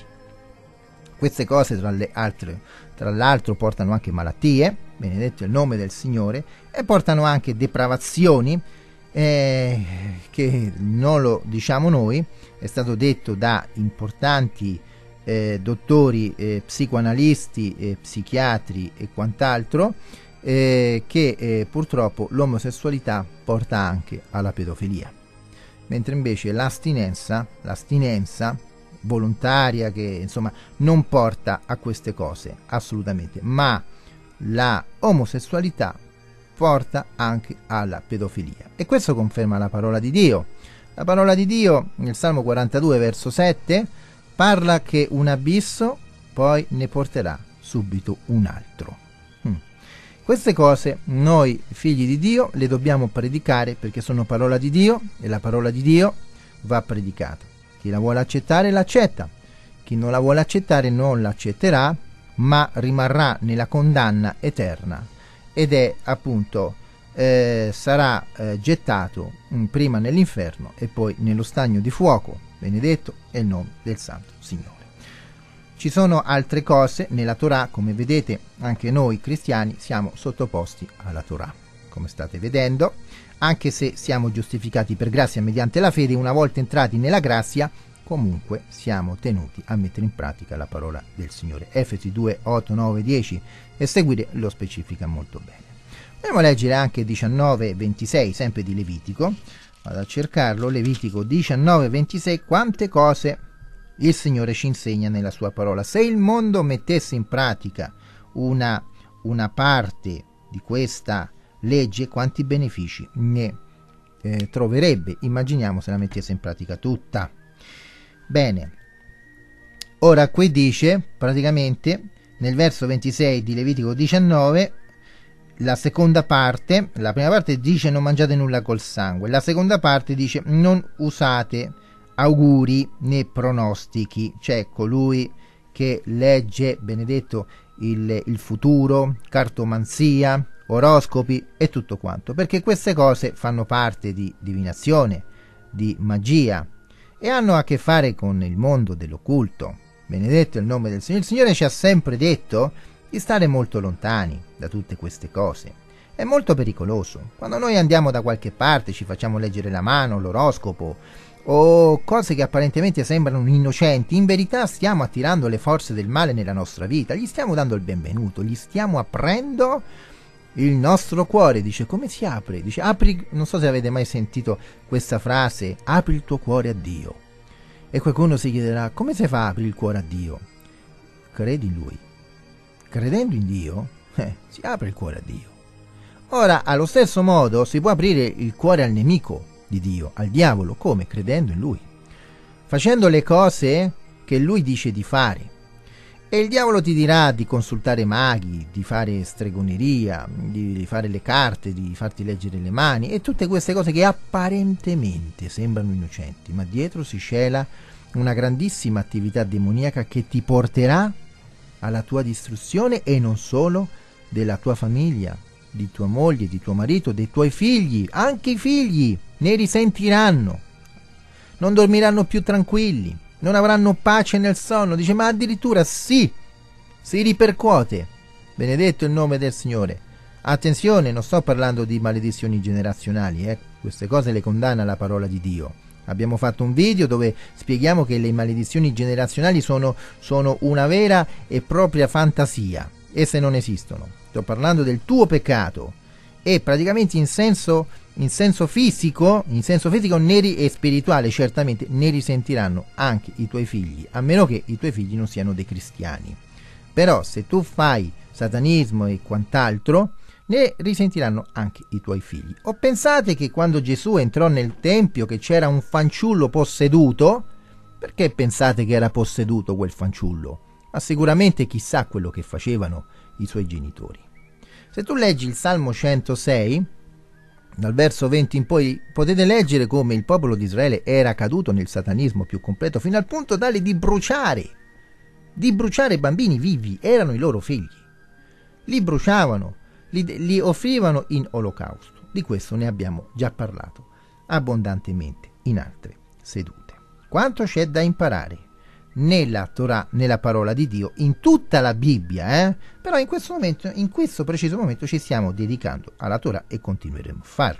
Queste cose tra le altre, tra l'altro portano anche malattie, benedetto il nome del Signore, e portano anche depravazioni, eh, che non lo diciamo noi, è stato detto da importanti eh, dottori, eh, psicoanalisti, eh, psichiatri e quant'altro, eh, che eh, purtroppo l'omosessualità porta anche alla pedofilia, mentre invece l'astinenza, l'astinenza volontaria, che insomma non porta a queste cose assolutamente, ma la omosessualità porta anche alla pedofilia, e questo conferma la parola di Dio. La parola di Dio nel Salmo quarantadue verso sette parla che un abisso poi ne porterà subito un altro. hmm. Queste cose noi figli di Dio le dobbiamo predicare, perché sono parola di Dio e la parola di Dio va predicata. Chi la vuole accettare l'accetta, chi non la vuole accettare non l'accetterà, ma rimarrà nella condanna eterna, ed è appunto eh, sarà eh, gettato mh, prima nell'inferno e poi nello stagno di fuoco. Benedetto è il nome del Santo Signore. Ci sono altre cose nella Torah, come vedete anche noi cristiani siamo sottoposti alla Torah, come state vedendo. Anche se siamo giustificati per grazia mediante la fede, una volta entrati nella grazia, comunque siamo tenuti a mettere in pratica la parola del Signore. Efesi due, otto, nove, dieci e seguire lo specifica molto bene. Andiamo a leggere anche diciannove, ventisei, sempre di Levitico. Vado a cercarlo, Levitico diciannove, ventisei, quante cose il Signore ci insegna nella sua parola. Se il mondo mettesse in pratica una, una parte di questa legge, quanti benefici ne eh, troverebbe? Immaginiamo se la mettesse in pratica tutta. Bene, ora qui dice praticamente nel verso ventisei di Levitico diciannove, la seconda parte, la prima parte dice non mangiate nulla col sangue, la seconda parte dice non usate auguri né pronostichi, cioè colui che legge, benedetto, il, il futuro, cartomanzia, oroscopi e tutto quanto, perché queste cose fanno parte di divinazione, di magia, e hanno a che fare con il mondo dell'occulto. Benedetto il nome del Signore. Il Signore ci ha sempre detto di stare molto lontani da tutte queste cose. È molto pericoloso. Quando noi andiamo da qualche parte, ci facciamo leggere la mano, l'oroscopo o cose che apparentemente sembrano innocenti, in verità stiamo attirando le forze del male nella nostra vita, gli stiamo dando il benvenuto, gli stiamo aprendo il nostro cuore. Dice, come si apre? Dice, apri, non so se avete mai sentito questa frase, apri il tuo cuore a Dio. E qualcuno si chiederà, come si fa a aprire il cuore a Dio? Credi in Lui. Credendo in Dio, eh, si apre il cuore a Dio. Ora, allo stesso modo, si può aprire il cuore al nemico di Dio, al diavolo, come? Credendo in Lui, facendo le cose che Lui dice di fare. E il diavolo ti dirà di consultare maghi, di fare stregoneria, di fare le carte, di farti leggere le mani e tutte queste cose che apparentemente sembrano innocenti, ma dietro si cela una grandissima attività demoniaca che ti porterà alla tua distruzione, e non solo della tua famiglia, di tua moglie, di tuo marito, dei tuoi figli. Anche i figli ne risentiranno, non dormiranno più tranquilli, non avranno pace nel sonno. Dice, ma addirittura sì, si ripercuote. Benedetto il nome del Signore. Attenzione, non sto parlando di maledizioni generazionali, eh? Queste cose le condanna la parola di Dio. Abbiamo fatto un video dove spieghiamo che le maledizioni generazionali sono, sono una vera e propria fantasia. Esse non esistono. Sto parlando del tuo peccato, e praticamente in senso, in senso fisico, in senso fisico ne ri- e spirituale certamente ne risentiranno anche i tuoi figli, a meno che i tuoi figli non siano dei cristiani. Però se tu fai satanismo e quant'altro, ne risentiranno anche i tuoi figli. O pensate che quando Gesù entrò nel tempio che c'era un fanciullo posseduto? Perché pensate che era posseduto quel fanciullo? Ma sicuramente chissà quello che facevano i suoi genitori. Se tu leggi il Salmo centosei, dal verso venti in poi, potete leggere come il popolo di Israele era caduto nel satanismo più completo, fino al punto tale di bruciare, di bruciare bambini vivi, erano i loro figli. Li bruciavano, li, li offrivano in olocausto. Di questo ne abbiamo già parlato abbondantemente in altre sedute. Quanto c'è da imparare nella Torah, nella parola di Dio, in tutta la Bibbia, eh? Però in questo momento, in questo preciso momento, ci stiamo dedicando alla Torah e continueremo a farlo.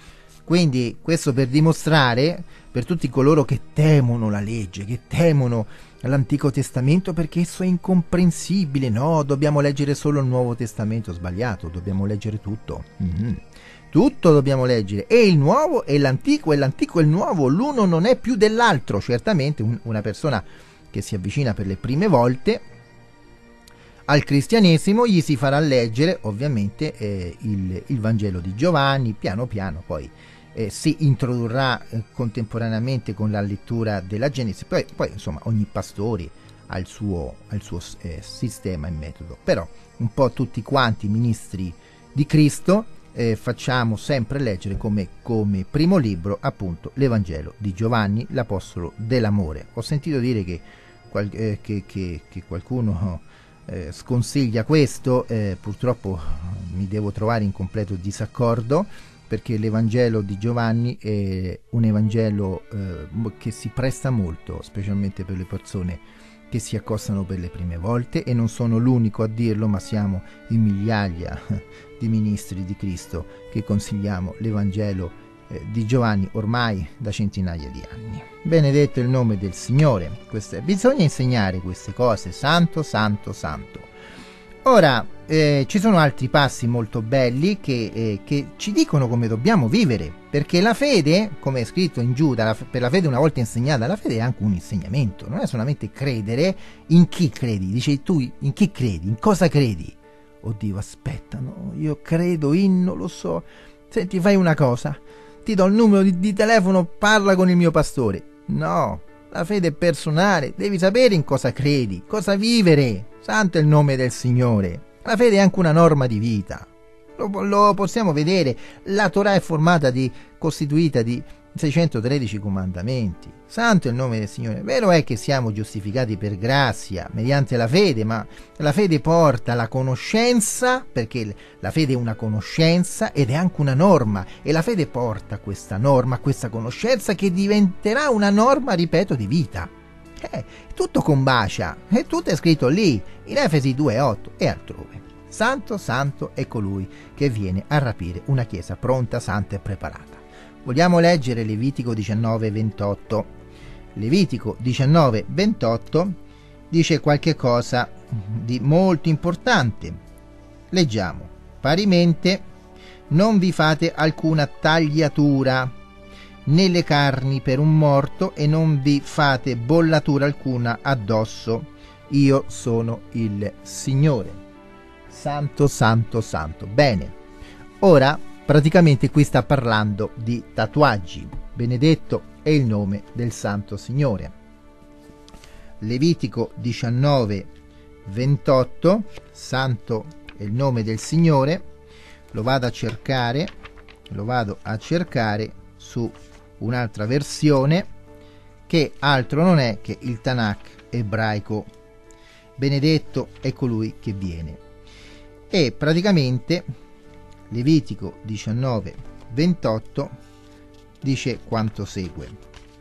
Quindi questo per dimostrare, per tutti coloro che temono la legge, che temono l'Antico Testamento perché esso è incomprensibile. No, dobbiamo leggere solo il Nuovo Testamento. Sbagliato, dobbiamo leggere tutto. Mm-hmm. Tutto dobbiamo leggere, e il Nuovo e l'Antico, e l'Antico e il Nuovo, l'uno non è più dell'altro. Certamente un, una persona che si avvicina per le prime volte al cristianesimo gli si farà leggere ovviamente eh, il, il Vangelo di Giovanni, piano piano poi eh, si introdurrà eh, contemporaneamente con la lettura della Genesi. Poi, poi insomma ogni pastore ha il suo, ha il suo eh, sistema e metodo, però un po' tutti quanti ministri di Cristo eh, facciamo sempre leggere come, come primo libro appunto l'Evangelo di Giovanni, l'apostolo dell'amore. Ho sentito dire che, qual, eh, che, che, che qualcuno eh, sconsiglia questo, eh, purtroppo mi devo trovare in completo disaccordo, perché l'Evangelo di Giovanni è un Evangelo eh, che si presta molto, specialmente per le persone che si accostano per le prime volte, e non sono l'unico a dirlo, ma siamo in migliaia di ministri di Cristo che consigliamo l'Evangelo eh, di Giovanni ormai da centinaia di anni. Benedetto il nome del Signore. Queste, bisogna insegnare queste cose, santo, santo, santo. Ora, eh, ci sono altri passi molto belli che, eh, che ci dicono come dobbiamo vivere, perché la fede, come è scritto in Giuda, la, per la fede una volta insegnata, la fede è anche un insegnamento, non è solamente credere. In chi credi? Dice, tu in chi credi? In cosa credi? Oddio, aspetta, no, io credo in, non lo so. Senti, fai una cosa, ti do il numero di, di telefono, parla con il mio pastore. No, la fede è personale, devi sapere in cosa credi, cosa vivere. Santo è il nome del Signore. La fede è anche una norma di vita, lo, lo possiamo vedere. La Torah è formata di, costituita di seicentotredici comandamenti. Santo è il nome del Signore. Vero è che siamo giustificati per grazia mediante la fede, ma la fede porta la conoscenza, perché la fede è una conoscenza ed è anche una norma, e la fede porta questa norma, questa conoscenza, che diventerà una norma, ripeto, di vita. Eh, tutto combacia, e tutto è scritto lì in Efesi due otto e altrove. Santo, santo è colui che viene a rapire una chiesa pronta, santa e preparata. Vogliamo leggere Levitico diciannove ventotto. Levitico diciannove ventotto dice qualche cosa di molto importante. Leggiamo: parimente non vi fate alcuna tagliatura nelle carni per un morto, e non vi fate bollatura alcuna addosso. Io sono il Signore. Santo, santo, santo. Bene, ora praticamente qui sta parlando di tatuaggi. Benedetto è il nome del Santo Signore. Levitico diciannove ventotto, santo è il nome del Signore. Lo vado a cercare, lo vado a cercare su un'altra versione che altro non è che il Tanakh ebraico. Benedetto è colui che viene. E praticamente Levitico diciannove ventotto dice quanto segue: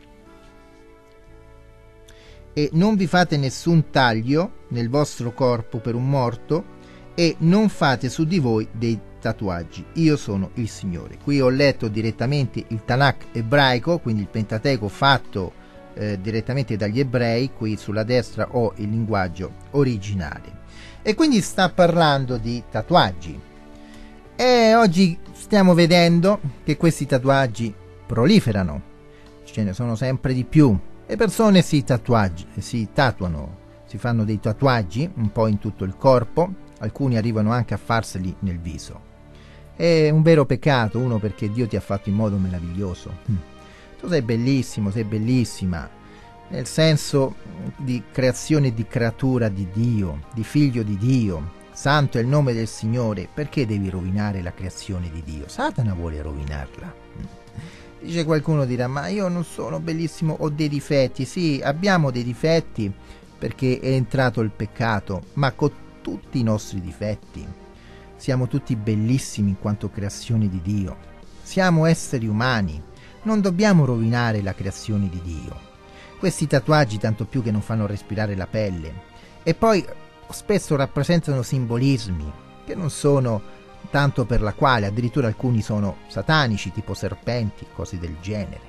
e non vi fate nessun taglio nel vostro corpo per un morto, e non fate su di voi dei tatuaggi, io sono il Signore. Qui ho letto direttamente il Tanakh ebraico, quindi il Pentateuco fatto eh, direttamente dagli ebrei. Qui sulla destra ho il linguaggio originale, e quindi sta parlando di tatuaggi. E oggi stiamo vedendo che questi tatuaggi proliferano, ce ne sono sempre di più. Le persone si, tatuaggi, si tatuano, si fanno dei tatuaggi un po' in tutto il corpo, alcuni arrivano anche a farseli nel viso. È un vero peccato, uno perché Dio ti ha fatto in modo meraviglioso. Tu sei bellissimo, sei bellissima, nel senso di creazione, di creatura di Dio, di figlio di Dio. Santo è il nome del Signore. Perché devi rovinare la creazione di Dio? Satana vuole rovinarla. Dice qualcuno, dirà, ma io non sono bellissimo, ho dei difetti. Sì, abbiamo dei difetti perché è entrato il peccato, ma con tutti i nostri difetti siamo tutti bellissimi in quanto creazione di Dio. Siamo esseri umani, non dobbiamo rovinare la creazione di Dio. Questi tatuaggi tanto più che non fanno respirare la pelle, e poi spesso rappresentano simbolismi che non sono tanto per la quale, addirittura alcuni sono satanici, tipo serpenti, cose del genere.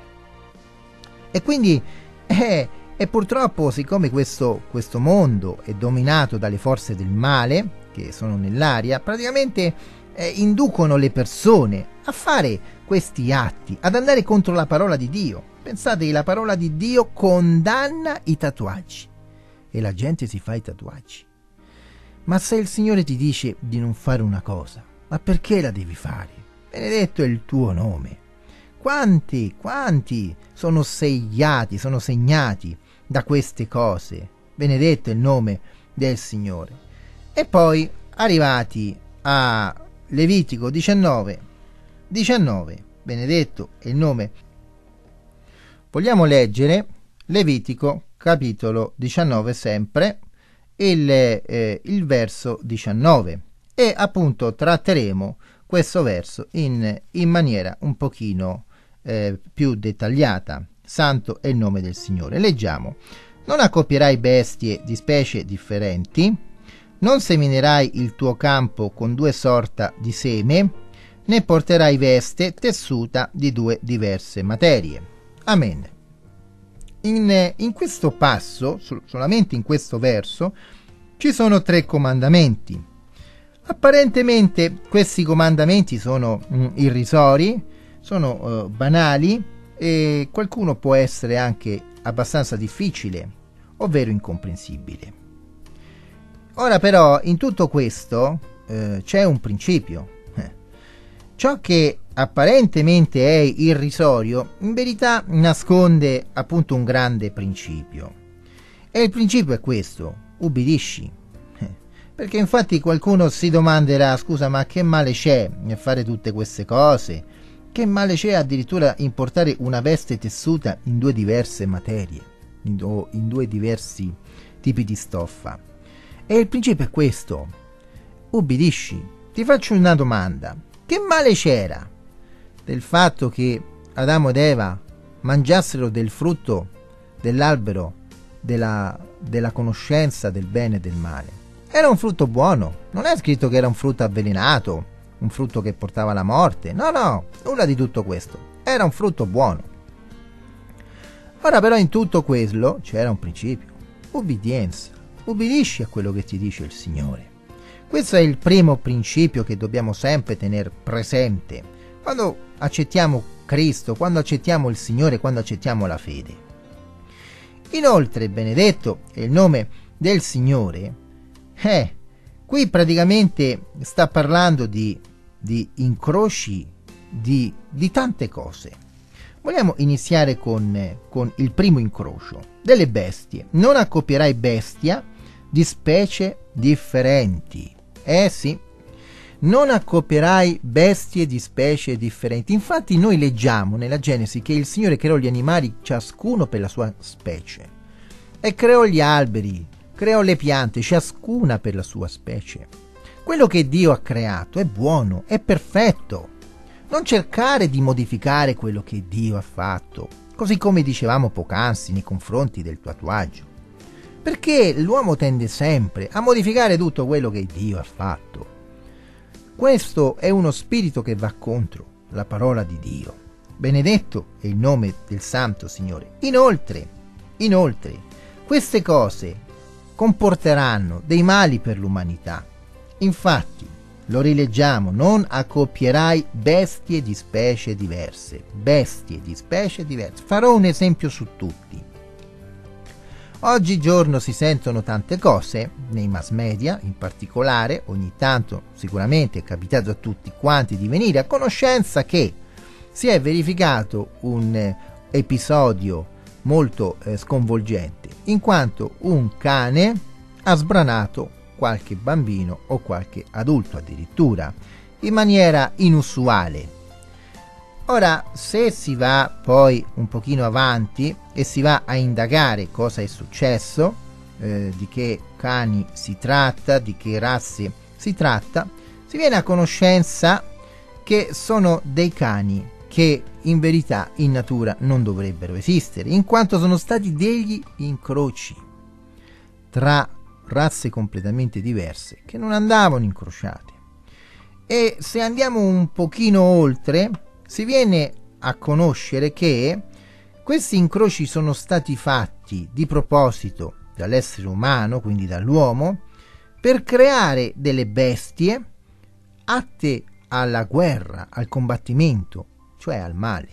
E quindi eh, e purtroppo, siccome questo, questo mondo è dominato dalle forze del male che sono nell'aria, praticamente eh, inducono le persone a fare questi atti, ad andare contro la parola di Dio. Pensate che la parola di Dio condanna i tatuaggi e la gente si fa i tatuaggi. Ma se il Signore ti dice di non fare una cosa, ma perché la devi fare? Benedetto è il tuo nome. Quanti, quanti sono segliati, sono segnati da queste cose. Benedetto è il nome del Signore. E poi, arrivati a Levitico diciannove diciannove, benedetto è il nome. Vogliamo leggere Levitico capitolo diciannove, sempre il, eh, il verso diciannove, e appunto tratteremo questo verso in, in maniera un pochino eh, più dettagliata. Santo è il nome del Signore. Leggiamo: non accoppierai bestie di specie differenti, non seminerai il tuo campo con due sorta di seme, né porterai veste tessuta di due diverse materie. Amen. In, in questo passo, sol- solamente in questo verso, ci sono tre comandamenti. Apparentemente questi comandamenti sono mh, irrisori, sono uh, banali, e qualcuno può essere anche abbastanza difficile, ovvero incomprensibile. Ora però in tutto questo eh, c'è un principio. Eh. Ciò che apparentemente è irrisorio, in verità nasconde appunto un grande principio. E il principio è questo: ubbidisci. Perché infatti qualcuno si domanderà: scusa, ma che male c'è nel fare tutte queste cose? Che male c'è addirittura in portare una veste tessuta in due diverse materie, in, o in due diversi tipi di stoffa? E il principio è questo: ubbidisci. Ti faccio una domanda: che male c'era del fatto che Adamo ed Eva mangiassero del frutto dell'albero della, della conoscenza del bene e del male? Era un frutto buono, non è scritto che era un frutto avvelenato, un frutto che portava alla morte. No, no, nulla di tutto questo. Era un frutto buono. Ora però in tutto quello c'era un principio: ubbidienza. Ubbidisci a quello che ti dice il Signore. Questo è il primo principio che dobbiamo sempre tenere presente quando accettiamo Cristo, quando accettiamo il Signore, quando accettiamo la fede. Inoltre, benedetto è il nome del Signore. Eh, qui praticamente sta parlando di, di incroci di, di tante cose. Vogliamo iniziare con, con il primo incrocio, delle bestie. Non accoppierai bestia di specie differenti. Eh sì, non accoppierai bestie di specie differenti. Infatti noi leggiamo nella Genesi che il Signore creò gli animali ciascuno per la sua specie, e creò gli alberi, creò le piante, ciascuna per la sua specie. Quello che Dio ha creato è buono, è perfetto. Non cercare di modificare quello che Dio ha fatto, così come dicevamo poc'anzi nei confronti del tatuaggio, perché l'uomo tende sempre a modificare tutto quello che Dio ha fatto. Questo è uno spirito che va contro la parola di Dio. Benedetto è il nome del Santo Signore. Inoltre, inoltre, queste cose comporteranno dei mali per l'umanità. Infatti, lo rileggiamo, non accoppierai bestie di specie diverse. Bestie di specie diverse. Farò un esempio su tutti. Oggigiorno si sentono tante cose, nei mass media in particolare, ogni tanto sicuramente è capitato a tutti quanti di venire a conoscenza che si è verificato un eh, episodio molto eh, sconvolgente, in quanto un cane ha sbranato qualche bambino o qualche adulto addirittura, in maniera inusuale. Ora, se si va poi un pochino avanti e si va a indagare cosa è successo, eh, di che cani si tratta, di che razze si tratta, si viene a conoscenza che sono dei cani che in verità in natura non dovrebbero esistere, in quanto sono stati degli incroci tra razze completamente diverse che non andavano incrociate. E se andiamo un pochino oltre, si viene a conoscere che questi incroci sono stati fatti di proposito dall'essere umano, quindi dall'uomo, per creare delle bestie atte alla guerra, al combattimento, cioè al male.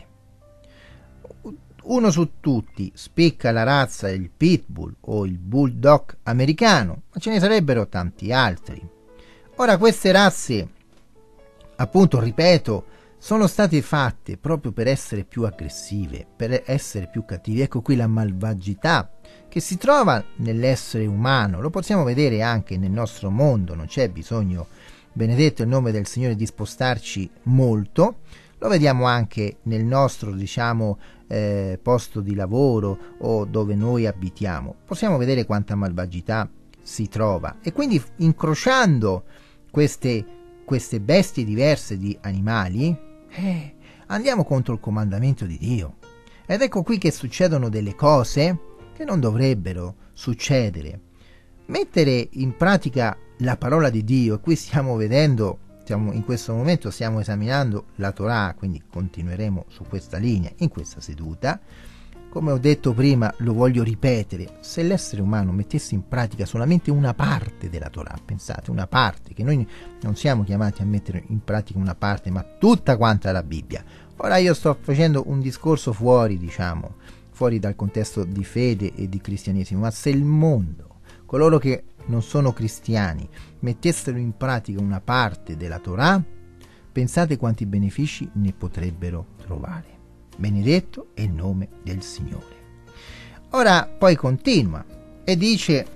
Uno su tutti spicca la razza del pitbull o il bulldog americano, ma ce ne sarebbero tanti altri. Ora, queste razze, appunto, ripeto, sono state fatte proprio per essere più aggressive, per essere più cattivi. Ecco qui la malvagità che si trova nell'essere umano. Lo possiamo vedere anche nel nostro mondo, non c'è bisogno, benedetto il nome del Signore, di spostarci molto. Lo vediamo anche nel nostro, diciamo, eh, posto di lavoro o dove noi abitiamo. Possiamo vedere quanta malvagità si trova, e quindi incrociando queste, queste bestie diverse di animali, eh, andiamo contro il comandamento di Dio. Ed ecco qui che succedono delle cose che non dovrebbero succedere. Mettere in pratica la parola di Dio, e qui stiamo vedendo, stiamo, in questo momento stiamo esaminando la Torah, quindi continueremo su questa linea in questa seduta. Come ho detto prima, lo voglio ripetere: se l'essere umano mettesse in pratica solamente una parte della Torah, pensate, una parte, che noi non siamo chiamati a mettere in pratica una parte, ma tutta quanta la Bibbia. Ora io sto facendo un discorso fuori, diciamo, fuori dal contesto di fede e di cristianesimo, ma se il mondo, coloro che non sono cristiani, mettessero in pratica una parte della Torah, pensate quanti benefici ne potrebbero trovare. Benedetto è il nome del Signore. Ora poi continua e dice,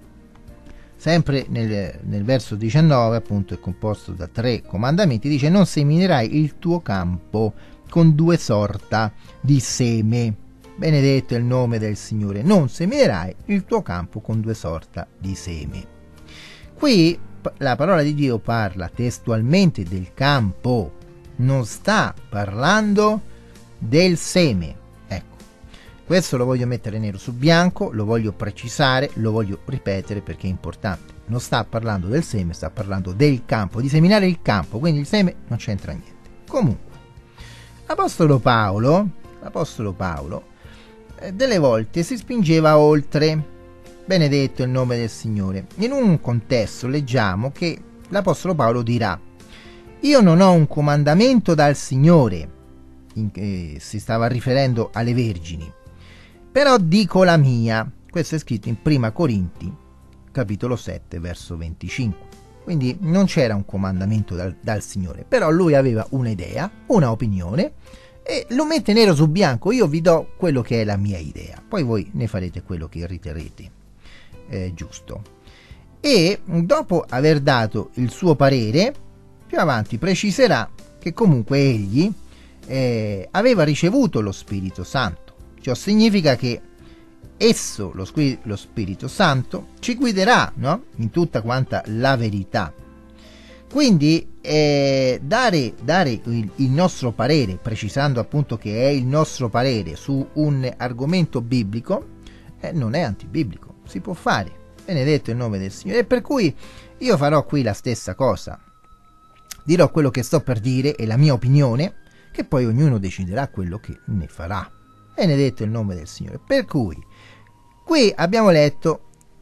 sempre nel, nel verso diciannove, appunto è composto da tre comandamenti, dice: non seminerai il tuo campo con due sorta di seme. Benedetto è il nome del Signore. Non seminerai il tuo campo con due sorta di seme. Qui la parola di Dio parla testualmente del campo, non sta parlando del seme. Ecco, questo lo voglio mettere nero su bianco, lo voglio precisare, lo voglio ripetere perché è importante. Non sta parlando del seme, sta parlando del campo, di seminare il campo, quindi il seme non c'entra niente. Comunque, l'apostolo Paolo, l'apostolo Paolo eh, delle volte si spingeva oltre. Benedetto il nome del Signore. In un contesto leggiamo che l'apostolo Paolo dirà: io non ho un comandamento dal Signore. In, eh, si stava riferendo alle vergini, però dico la mia. Questo è scritto in prima Corinti capitolo sette verso venticinque. Quindi non c'era un comandamento dal, dal Signore, però lui aveva un'idea, una opinione, e lo mette nero su bianco: io vi do quello che è la mia idea, poi voi ne farete quello che riterrete eh, giusto. E dopo aver dato il suo parere, più avanti preciserà che comunque egli eh, aveva ricevuto lo Spirito Santo. Ciò significa che esso, lo, lo Spirito Santo, ci guiderà, no? In tutta quanta la verità. Quindi eh, dare, dare il, il nostro parere, precisando appunto che è il nostro parere su un argomento biblico, eh, non è antibiblico, si può fare, benedetto il nome del Signore. E per cui io farò qui la stessa cosa, dirò quello che sto per dire e la mia opinione, che poi ognuno deciderà quello che ne farà, benedetto il nome del Signore. Per cui qui abbiamo letto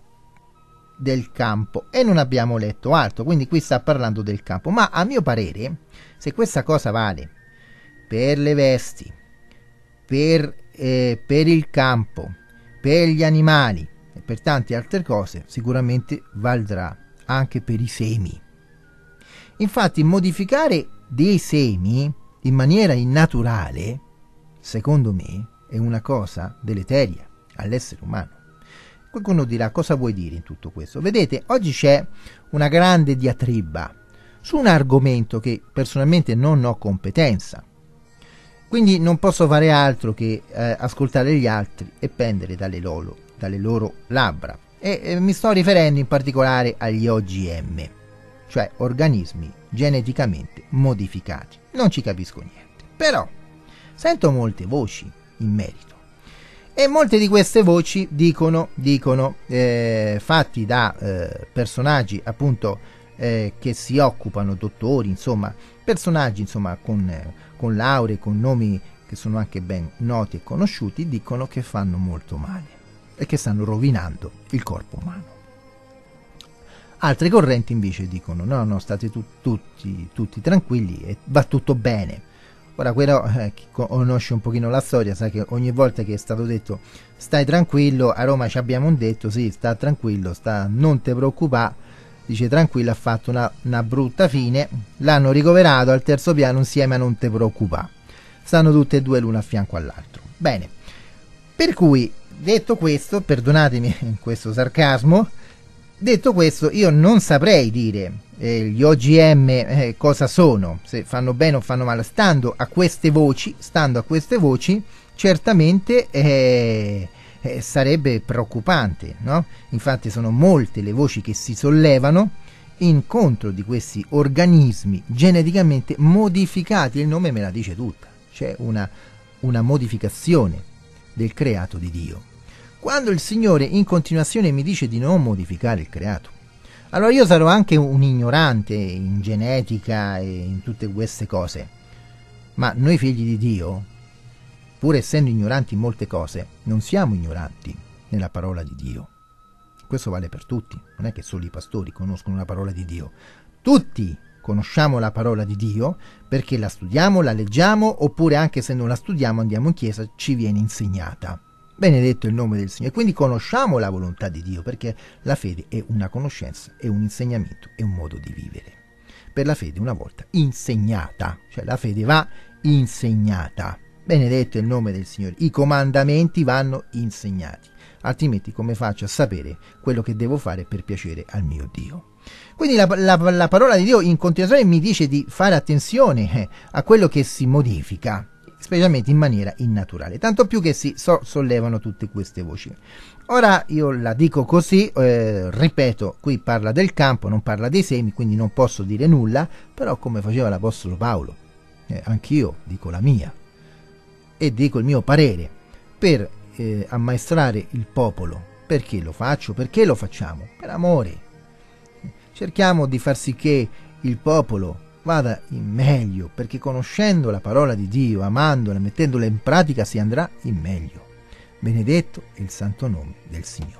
del campo e non abbiamo letto altro, quindi qui sta parlando del campo, ma a mio parere, se questa cosa vale per le vesti, per, eh, per il campo, per gli animali e per tante altre cose, sicuramente valdrà anche per i semi. Infatti modificare dei semi in maniera innaturale, secondo me, è una cosa deleteria all'essere umano. Qualcuno dirà: cosa vuoi dire in tutto questo? Vedete, oggi c'è una grande diatriba su un argomento che personalmente non ho competenza, quindi non posso fare altro che eh, ascoltare gli altri e pendere dalle loro, dalle loro labbra, e eh, mi sto riferendo in particolare agli O G M, cioè organismi geneticamente modificati. Non ci capisco niente, però sento molte voci in merito. E molte di queste voci dicono, dicono eh, fatti da eh, personaggi appunto eh, che si occupano, dottori, insomma, personaggi insomma con, eh, con lauree, con nomi che sono anche ben noti e conosciuti, dicono che fanno molto male e che stanno rovinando il corpo umano. Altre correnti invece dicono: no, no, state tu, tutti, tutti tranquilli e va tutto bene. Ora, quello, eh, chi conosce un pochino la storia sa che ogni volta che è stato detto stai tranquillo, a Roma ci abbiamo un detto: sì, sta tranquillo, sta, non te preoccupare, dice tranquillo, ha fatto una, una brutta fine, l'hanno ricoverato al terzo piano insieme a non te preoccupare, stanno tutte e due l'uno a fianco all'altro. Bene, per cui, detto questo, perdonatemi in questo sarcasmo, detto questo, io non saprei dire eh, gli O G M eh, cosa sono, se fanno bene o fanno male. Stando a queste voci, stando a queste voci, certamente eh, eh, sarebbe preoccupante, no? Infatti sono molte le voci che si sollevano in contro di questi organismi geneticamente modificati. Il nome me la dice tutta, c'è una, una modificazione del creato di Dio. Quando il Signore in continuazione mi dice di non modificare il creato, allora io sarò anche un ignorante in genetica e in tutte queste cose, ma noi figli di Dio, pur essendo ignoranti in molte cose, non siamo ignoranti nella parola di Dio. Questo vale per tutti, non è che solo i pastori conoscono la parola di Dio. Tutti conosciamo la parola di Dio perché la studiamo, la leggiamo, oppure anche se non la studiamo andiamo in chiesa, ci viene insegnata. Benedetto il nome del Signore. Quindi conosciamo la volontà di Dio, perché la fede è una conoscenza, è un insegnamento, è un modo di vivere. Per la fede una volta insegnata, cioè la fede va insegnata. Benedetto il nome del Signore. I comandamenti vanno insegnati, altrimenti come faccio a sapere quello che devo fare per piacere al mio Dio? Quindi la, la, la parola di Dio in continuazione mi dice di fare attenzione eh, a quello che si modifica, specialmente in maniera innaturale, tanto più che si so, sollevano tutte queste voci. Ora io la dico così, eh, ripeto, qui parla del campo, non parla dei semi, quindi non posso dire nulla, però come faceva l'Apostolo Paolo, eh, anch'io dico la mia e dico il mio parere per eh, ammaestrare il popolo. Perché lo faccio? Perché lo facciamo? Per amore. Cerchiamo di far sì che il popolo vada in meglio, perché conoscendo la parola di Dio, amandola, mettendola in pratica, si andrà in meglio. Benedetto è il santo nome del Signore.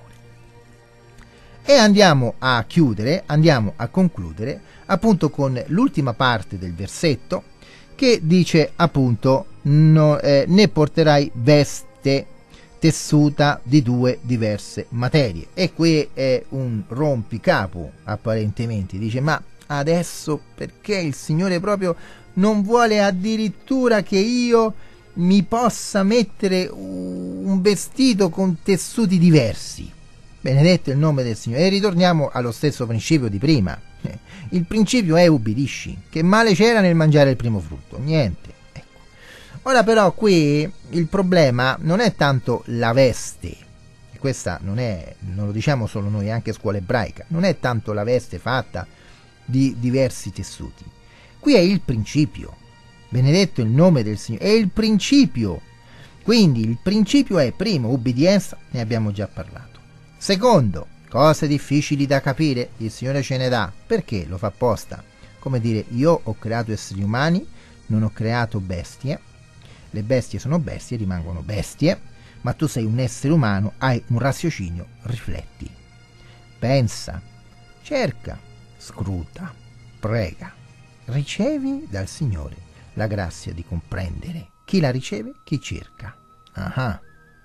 E andiamo a chiudere, andiamo a concludere appunto con l'ultima parte del versetto, che dice appunto no, eh, ne porterai veste tessuta di due diverse materie. E qui è un rompicapo apparentemente, dice: ma adesso perché il Signore proprio non vuole addirittura che io mi possa mettere un vestito con tessuti diversi? Benedetto il nome del Signore. E ritorniamo allo stesso principio di prima. Il principio è ubbidisci. Che male c'era nel mangiare il primo frutto? Niente. Ecco. Ora però qui il problema non è tanto la veste. Questa non è, non lo diciamo solo noi, anche a scuola ebraica. Non è tanto la veste fatta di diversi tessuti. Qui è il principio. Benedetto il nome del Signore. È il principio. Quindi il principio è, primo, ubbidienza, ne abbiamo già parlato. Secondo, cose difficili da capire, il Signore ce ne dà. Perché? Lo fa apposta. Come dire, io ho creato esseri umani, non ho creato bestie. Le bestie sono bestie, rimangono bestie, ma tu sei un essere umano, hai un raziocinio, rifletti. Pensa, cerca, scruta, prega. Ricevi dal Signore la grazia di comprendere. Chi la riceve? Chi cerca. Ah.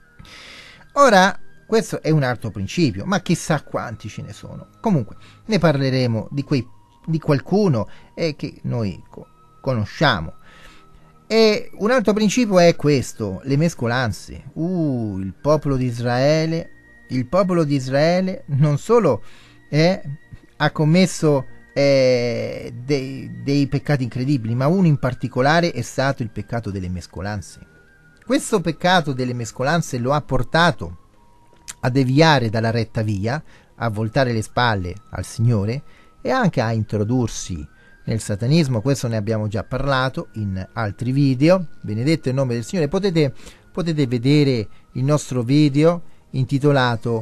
Ora, questo è un altro principio, ma chissà quanti ce ne sono. Comunque, ne parleremo di, quei, di qualcuno eh, che noi co- conosciamo. E un altro principio è questo, le mescolanze. Uh, il popolo di Israele, il popolo di Israele non solo eh, ha commesso eh, dei, dei peccati incredibili, ma uno in particolare è stato il peccato delle mescolanze. Questo peccato delle mescolanze lo ha portato a deviare dalla retta via, a voltare le spalle al Signore e anche a introdursi nel satanismo. Questo ne abbiamo già parlato in altri video. Benedetto il nome del Signore. Potete, potete vedere il nostro video intitolato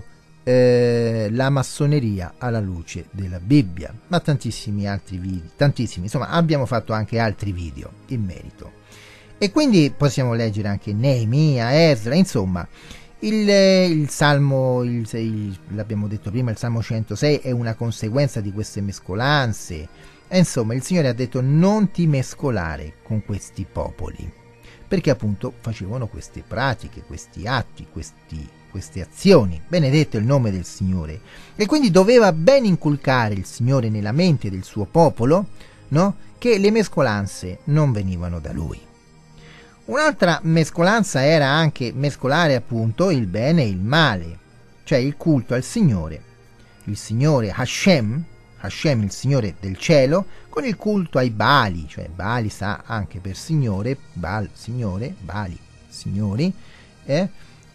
eh, La massoneria alla luce della Bibbia, ma tantissimi altri video, tantissimi, insomma abbiamo fatto anche altri video in merito. E quindi possiamo leggere anche Neemia, Esra, insomma il, il Salmo, il, il, l'abbiamo detto prima, il Salmo centosei è una conseguenza di queste mescolanze. E insomma il Signore ha detto non ti mescolare con questi popoli, perché appunto facevano queste pratiche, questi atti, questi, queste azioni. Benedetto il nome del Signore. E quindi doveva ben inculcare il Signore nella mente del suo popolo, no? Che le mescolanze non venivano da Lui. Un'altra mescolanza era anche mescolare appunto il bene e il male, cioè il culto al Signore, il Signore Hashem, Hashem il Signore del cielo, con il culto ai Baali, cioè Baali sta anche per Signore, Baal Signore, Baali Signori, eh?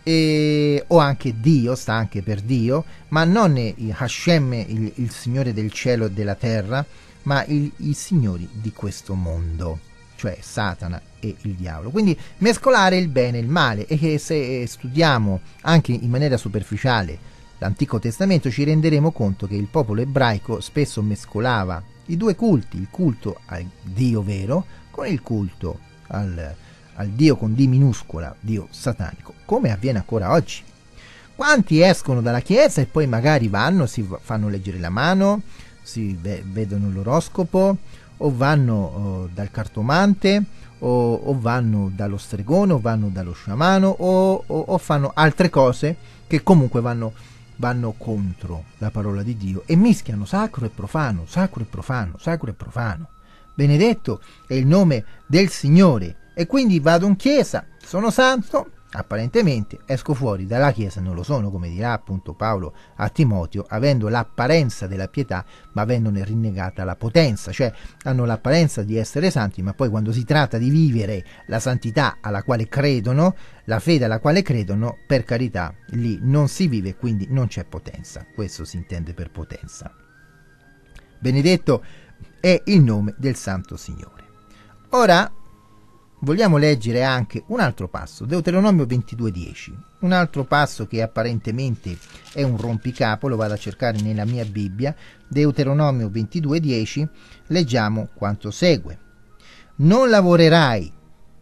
E, o anche Dio, sta anche per Dio, ma non il Hashem il, il Signore del cielo e della terra, ma il, i signori di questo mondo, cioè Satana e il diavolo. Quindi mescolare il bene e il male, e che se studiamo anche in maniera superficiale l'Antico Testamento ci renderemo conto che il popolo ebraico spesso mescolava i due culti, il culto al Dio vero con il culto al, al Dio con D minuscola, Dio satanico, come avviene ancora oggi. Quanti escono dalla chiesa e poi magari vanno, si fanno leggere la mano, si ve- vedono l'oroscopo, o vanno oh, dal cartomante, o, o vanno dallo stregone, o vanno dallo sciamano, o, o, o fanno altre cose che comunque vanno vanno contro la parola di Dio e mischiano sacro e profano, sacro e profano, sacro e profano. Benedetto è il nome del Signore. E quindi vado in chiesa, sono santo, apparentemente esco fuori dalla chiesa, non lo sono, come dirà appunto Paolo a Timoteo, avendo l'apparenza della pietà ma avendone rinnegata la potenza, cioè hanno l'apparenza di essere santi ma poi quando si tratta di vivere la santità alla quale credono, la fede alla quale credono, per carità lì non si vive, quindi non c'è potenza. Questo si intende per potenza. Benedetto è il nome del Santo Signore. Ora vogliamo leggere anche un altro passo, Deuteronomio ventidue dieci, un altro passo che apparentemente è un rompicapo, lo vado a cercare nella mia Bibbia, Deuteronomio ventidue dieci, leggiamo quanto segue. Non lavorerai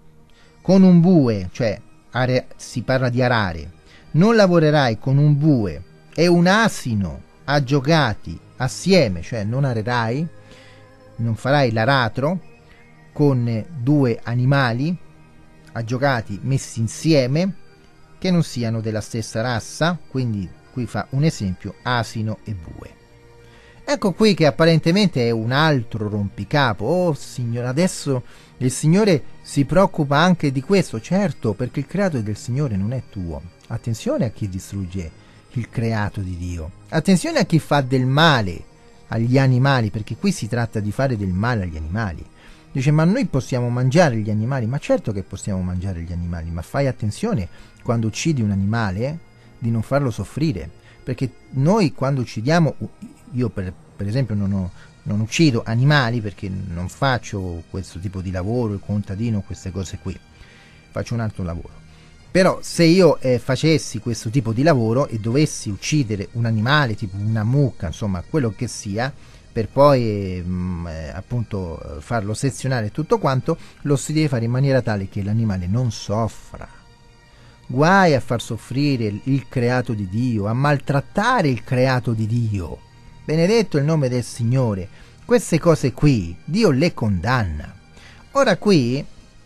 con un bue, cioè are, si parla di arare, non lavorerai con un bue e un asino aggiogati assieme, cioè non arerai, non farai l'aratro, con due animali aggiogati messi insieme che non siano della stessa razza, quindi qui fa un esempio asino e bue. Ecco qui che apparentemente è un altro rompicapo. Oh Signore, adesso il Signore si preoccupa anche di questo, certo, perché il creato è del Signore, non è tuo. Attenzione a chi distrugge il creato di Dio, attenzione a chi fa del male agli animali, perché qui si tratta di fare del male agli animali. Dice, ma noi possiamo mangiare gli animali? Ma certo che possiamo mangiare gli animali, ma fai attenzione quando uccidi un animale di non farlo soffrire, perché noi quando uccidiamo, io per, per esempio non, ho, non uccido animali perché non faccio questo tipo di lavoro, il contadino, queste cose qui, faccio un altro lavoro. Però se io eh, facessi questo tipo di lavoro e dovessi uccidere un animale, tipo una mucca, insomma quello che sia, per poi mh, eh, appunto farlo sezionare tutto quanto, lo si deve fare in maniera tale che l'animale non soffra. Guai a far soffrire il creato di Dio, a maltrattare il creato di Dio. Benedetto il nome del Signore. Queste cose qui Dio le condanna. Ora qui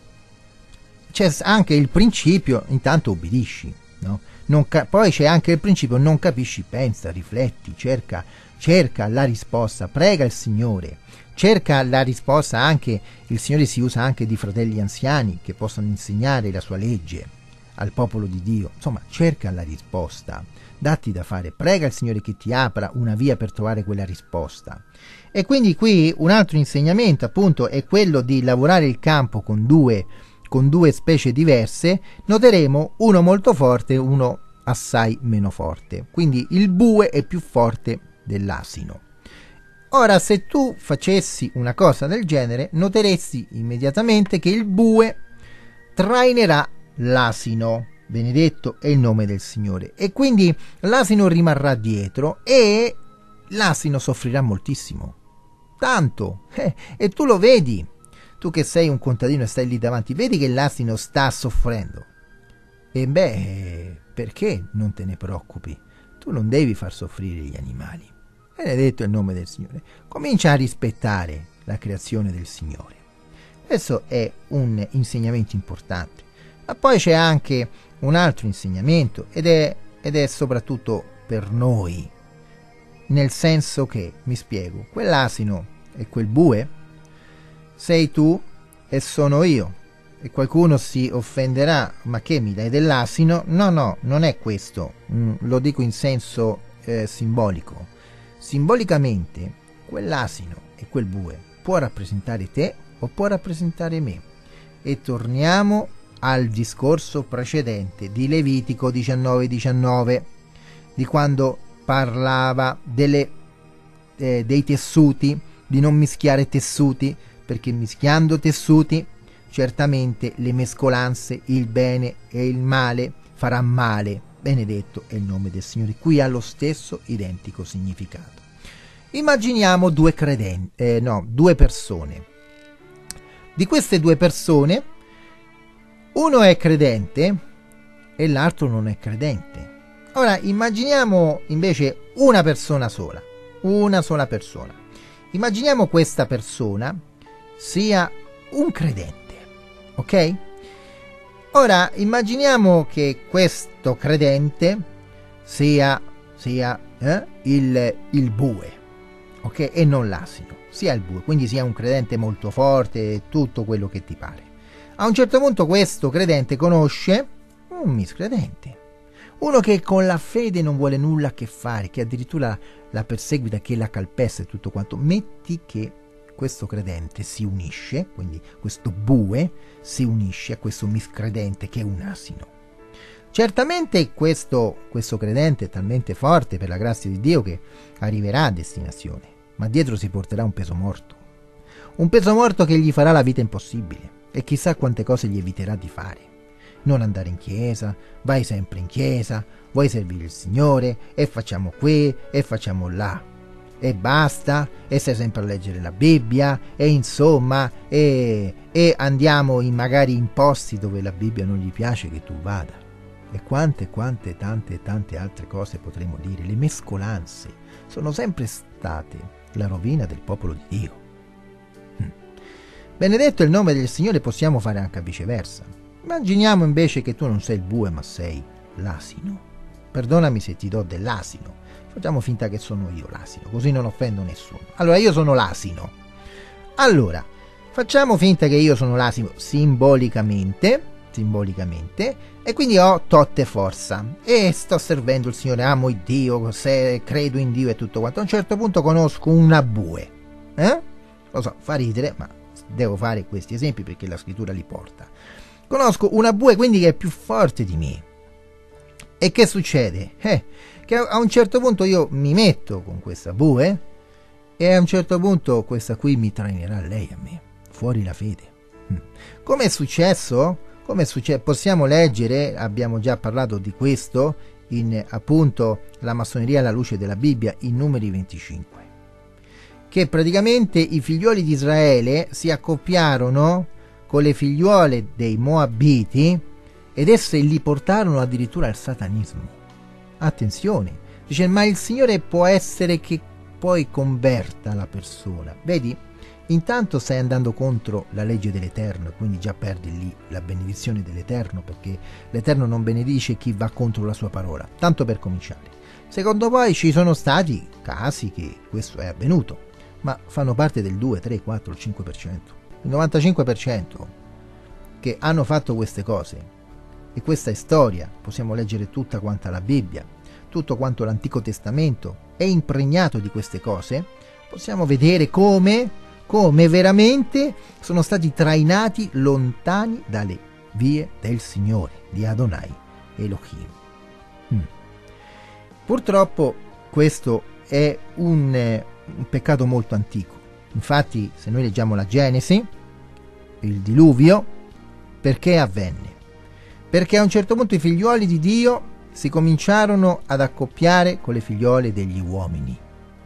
c'è anche il principio, intanto obbedisci, no? Non poi c'è anche il principio, non capisci, pensa, rifletti, cerca, cerca la risposta, prega il Signore, cerca la risposta. Anche il Signore si usa anche di fratelli anziani che possano insegnare la sua legge al popolo di Dio. Insomma, cerca la risposta, datti da fare, prega il Signore che ti apra una via per trovare quella risposta. E quindi qui un altro insegnamento appunto è quello di lavorare il campo con due con due specie diverse. Noteremo uno molto forte, uno assai meno forte. Quindi il bue è più forte dell'asino. Ora, se tu facessi una cosa del genere, noteresti immediatamente che il bue trainerà l'asino. Benedetto è il nome del Signore. E quindi l'asino rimarrà dietro e l'asino soffrirà moltissimo. Tanto. Eh, e tu lo vedi. Tu che sei un contadino e stai lì davanti, vedi che l'asino sta soffrendo. E beh, perché non te ne preoccupi? Tu non devi far soffrire gli animali. Benedetto il nome del Signore. Comincia a rispettare la creazione del Signore. Questo è un insegnamento importante. Ma poi c'è anche un altro insegnamento ed è, ed è soprattutto per noi. Nel senso che, mi spiego, quell'asino e quel bue sei tu e sono io. E qualcuno si offenderà, ma che mi dai dell'asino? No, no, non è questo. Mm, lo dico in senso eh, simbolico. Simbolicamente, quell'asino e quel bue può rappresentare te o può rappresentare me. E torniamo al discorso precedente di Levitico diciannove diciannove, di quando parlava delle, eh, dei tessuti, di non mischiare tessuti, perché mischiando tessuti certamente le mescolanze, il bene e il male farà male. Benedetto è il nome del Signore. Qui ha lo stesso identico significato. Immaginiamo due credenti, eh, no, due persone. Di queste due persone, uno è credente e l'altro non è credente. Ora immaginiamo invece una persona sola, una sola persona. Immaginiamo questa persona sia un credente, ok? Ora immaginiamo che questo credente sia, sia eh, il, il bue, ok? E non l'asino, sia il bue, quindi sia un credente molto forte, tutto quello che ti pare. A un certo punto questo credente conosce un miscredente, uno che con la fede non vuole nulla a che fare, che addirittura la perseguita, che la calpesta e tutto quanto. Metti che questo credente si unisce, quindi questo bue si unisce a questo miscredente che è un asino. Certamente questo, questo credente è talmente forte per la grazia di Dio che arriverà a destinazione, ma dietro si porterà un peso morto. Un peso morto che gli farà la vita impossibile e chissà quante cose gli eviterà di fare. Non andare in chiesa, vai sempre in chiesa, vuoi servire il Signore e facciamo qui e facciamo là. E basta, e stai sempre a leggere la Bibbia, e insomma, e, e andiamo in magari in posti dove la Bibbia non gli piace che tu vada. E quante, quante, tante, tante altre cose potremmo dire. Le mescolanze sono sempre state la rovina del popolo di Dio. Hm. Benedetto il nome del Signore, possiamo fare anche viceversa. Immaginiamo invece che tu non sei il bue, ma sei l'asino. Perdonami se ti do dell'asino. Facciamo finta che sono io l'asino, così non offendo nessuno. Allora, io sono l'asino. Allora, facciamo finta che io sono l'asino simbolicamente simbolicamente, e quindi ho totte forza e sto servendo il Signore, amo il Dio, se credo in Dio e tutto quanto. A un certo punto conosco una bue, eh? Lo so, fa ridere, ma devo fare questi esempi perché la scrittura li porta. Conosco una bue quindi che è più forte di me, e che succede? Eh, che a un certo punto io mi metto con questa bue e a un certo punto questa qui mi trainerà lei a me, fuori la fede. Come è successo? Come è successo? Possiamo leggere, abbiamo già parlato di questo in appunto la massoneria alla luce della Bibbia, in Numeri venticinque, che praticamente i figlioli di Israele si accoppiarono con le figliuole dei Moabiti ed esse li portarono addirittura al satanismo. Attenzione, dice, ma il Signore può essere che poi converta la persona. Vedi? Intanto stai andando contro la legge dell'Eterno, quindi già perdi lì la benedizione dell'Eterno, perché l'Eterno non benedice chi va contro la sua parola, tanto per cominciare. Secondo poi ci sono stati casi che questo è avvenuto, ma fanno parte del due, tre, quattro, cinque per cento. Il novantacinque per cento che hanno fatto queste cose, e questa è storia, possiamo leggere tutta quanta la Bibbia, tutto quanto l'Antico Testamento è impregnato di queste cose, possiamo vedere come come veramente sono stati trainati lontani dalle vie del Signore, di Adonai Elohim. Mm. Purtroppo questo è un, eh, un peccato molto antico. Infatti, se noi leggiamo la Genesi, il diluvio, perché avvenne? Perché a un certo punto i figlioli di Dio si cominciarono ad accoppiare con le figliole degli uomini.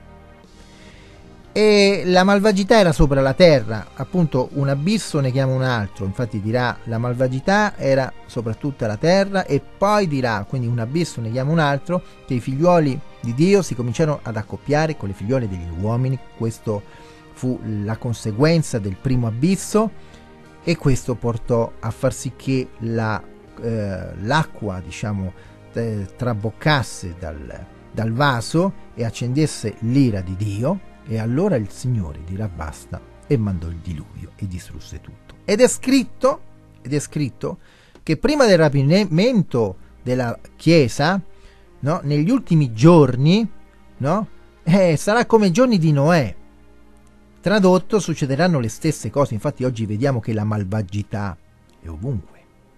E la malvagità era sopra la terra, appunto un abisso ne chiama un altro, infatti dirà la malvagità era sopra tutta la terra, e poi dirà, quindi un abisso ne chiama un altro, che i figlioli di Dio si cominciarono ad accoppiare con le figliole degli uomini. Questo fu la conseguenza del primo abisso, e questo portò a far sì che la, eh, l'acqua diciamo eh, traboccasse dal, dal vaso e accendesse l'ira di Dio. E allora il Signore dirà basta e mandò il diluvio e distrusse tutto. Ed è scritto, ed è scritto che prima del rapimento della Chiesa, no, negli ultimi giorni, no, eh, sarà come i giorni di Noè. Tradotto, succederanno le stesse cose. Infatti oggi vediamo che la malvagità è ovunque.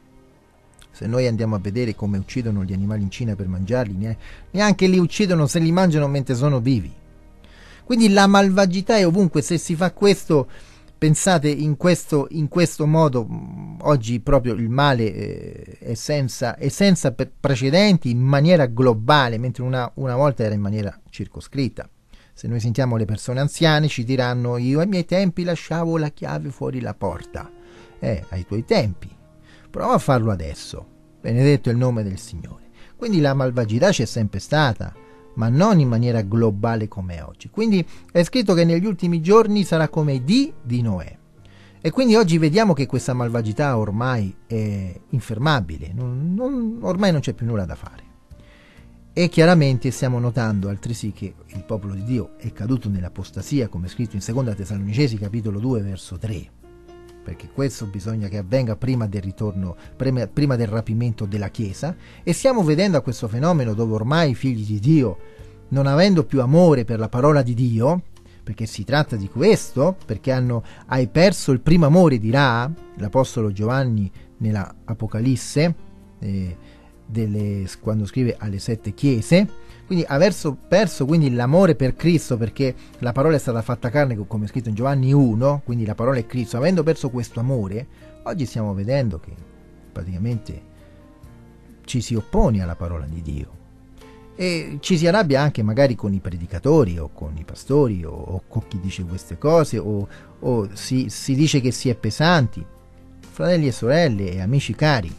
Se noi andiamo a vedere come uccidono gli animali in Cina per mangiarli, neanche li uccidono se li mangiano mentre sono vivi. Quindi la malvagità è ovunque. Se si fa questo, pensate, in questo, in questo modo, oggi proprio il male eh, è senza, è senza precedenti, in maniera globale, mentre una, una volta era in maniera circoscritta. Se noi sentiamo le persone anziane ci diranno: io ai miei tempi lasciavo la chiave fuori la porta. Eh, ai tuoi tempi. Prova a farlo adesso. Benedetto è il nome del Signore. Quindi la malvagità c'è sempre stata, ma non in maniera globale come oggi. Quindi è scritto che negli ultimi giorni sarà come i dì di Noè. E quindi oggi vediamo che questa malvagità ormai è infermabile, non, non, ormai non c'è più nulla da fare. E chiaramente stiamo notando altresì che il popolo di Dio è caduto nell'apostasia, come è scritto in seconda Tessalonicesi capitolo due verso tre, perché questo bisogna che avvenga prima del ritorno, prima, prima del rapimento della Chiesa. E stiamo vedendo a questo fenomeno dove ormai i figli di Dio, non avendo più amore per la parola di Dio, perché si tratta di questo, perché hanno hai perso il primo amore, dirà l'apostolo Giovanni nella Apocalisse, eh, delle, quando scrive alle sette chiese. Quindi aver perso quindi l'amore per Cristo, perché la parola è stata fatta carne, come è scritto in Giovanni uno, quindi la parola è Cristo. Avendo perso questo amore, oggi stiamo vedendo che praticamente ci si oppone alla parola di Dio e ci si arrabbia anche magari con i predicatori o con i pastori o, o con chi dice queste cose, o, o si, si dice che si è pesanti. Fratelli e sorelle e amici cari,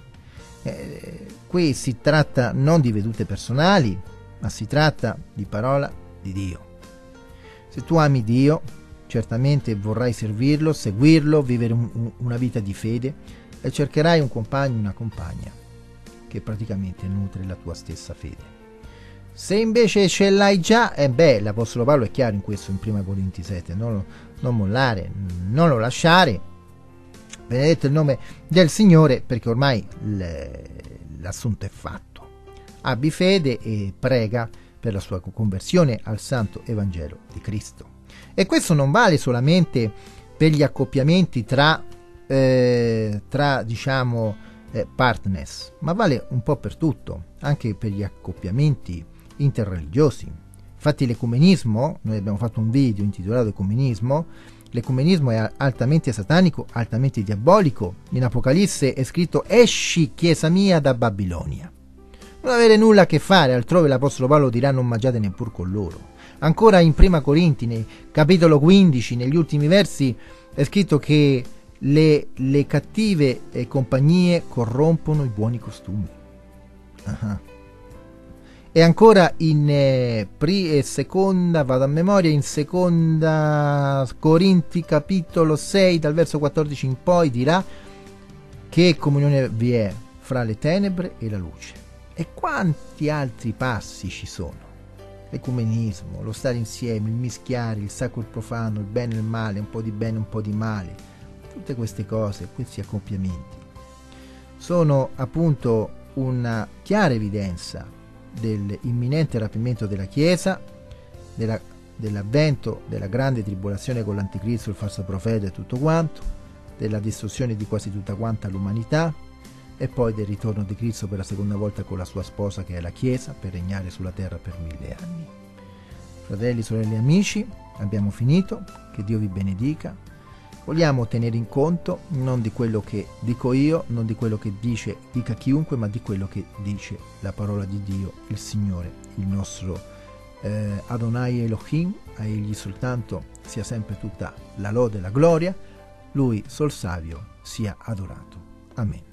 eh, qui si tratta non di vedute personali, ma si tratta di parola di Dio. Se tu ami Dio, certamente vorrai servirlo, seguirlo, vivere un, un, una vita di fede, e cercherai un compagno, una compagna che praticamente nutre la tua stessa fede. Se invece ce l'hai già, e eh beh, l'Apostolo Paolo è chiaro in questo, in prima Corinti sette, non, lo, non mollare, non lo lasciare, benedetto il nome del Signore, perché ormai l'assunto è fatto. Abbi fede e prega per la sua conversione al santo Evangelo di Cristo. E questo non vale solamente per gli accoppiamenti tra, eh, tra diciamo, eh, partners, ma vale un po' per tutto, anche per gli accoppiamenti interreligiosi. Infatti l'ecumenismo, noi abbiamo fatto un video intitolato Ecumenismo, l'ecumenismo è altamente satanico, altamente diabolico. In Apocalisse è scritto: esci, chiesa mia, da Babilonia. Non avere nulla a che fare, altrove l'Apostolo Paolo dirà: non mangiate neppur con loro. Ancora in Prima Corinti, nel capitolo quindici, negli ultimi versi, è scritto che le, le cattive eh, compagnie corrompono i buoni costumi. Uh-huh. E ancora in eh, pri- e seconda, vado a memoria, in seconda Corinti capitolo sei, dal verso quattordici in poi, dirà che comunione vi è fra le tenebre e la luce. E quanti altri passi ci sono? L'ecumenismo, lo stare insieme, il mischiare, il sacro e il profano, il bene e il male, un po' di bene, un po' di male. Tutte queste cose, questi accoppiamenti, sono appunto una chiara evidenza dell'imminente rapimento della Chiesa, della, dell'avvento della grande tribolazione con l'anticristo, il falso profeta e tutto quanto, della distruzione di quasi tutta quanta l'umanità, e poi del ritorno di Cristo per la seconda volta con la sua sposa, che è la Chiesa, per regnare sulla terra per mille anni. Fratelli, sorelle e amici, abbiamo finito. Che Dio vi benedica. Vogliamo tenere in conto non di quello che dico io, non di quello che dice dica chiunque, ma di quello che dice la parola di Dio, il Signore, il nostro eh, Adonai Elohim. A Egli soltanto sia sempre tutta la lode e la gloria. Lui sol savio sia adorato. Amen.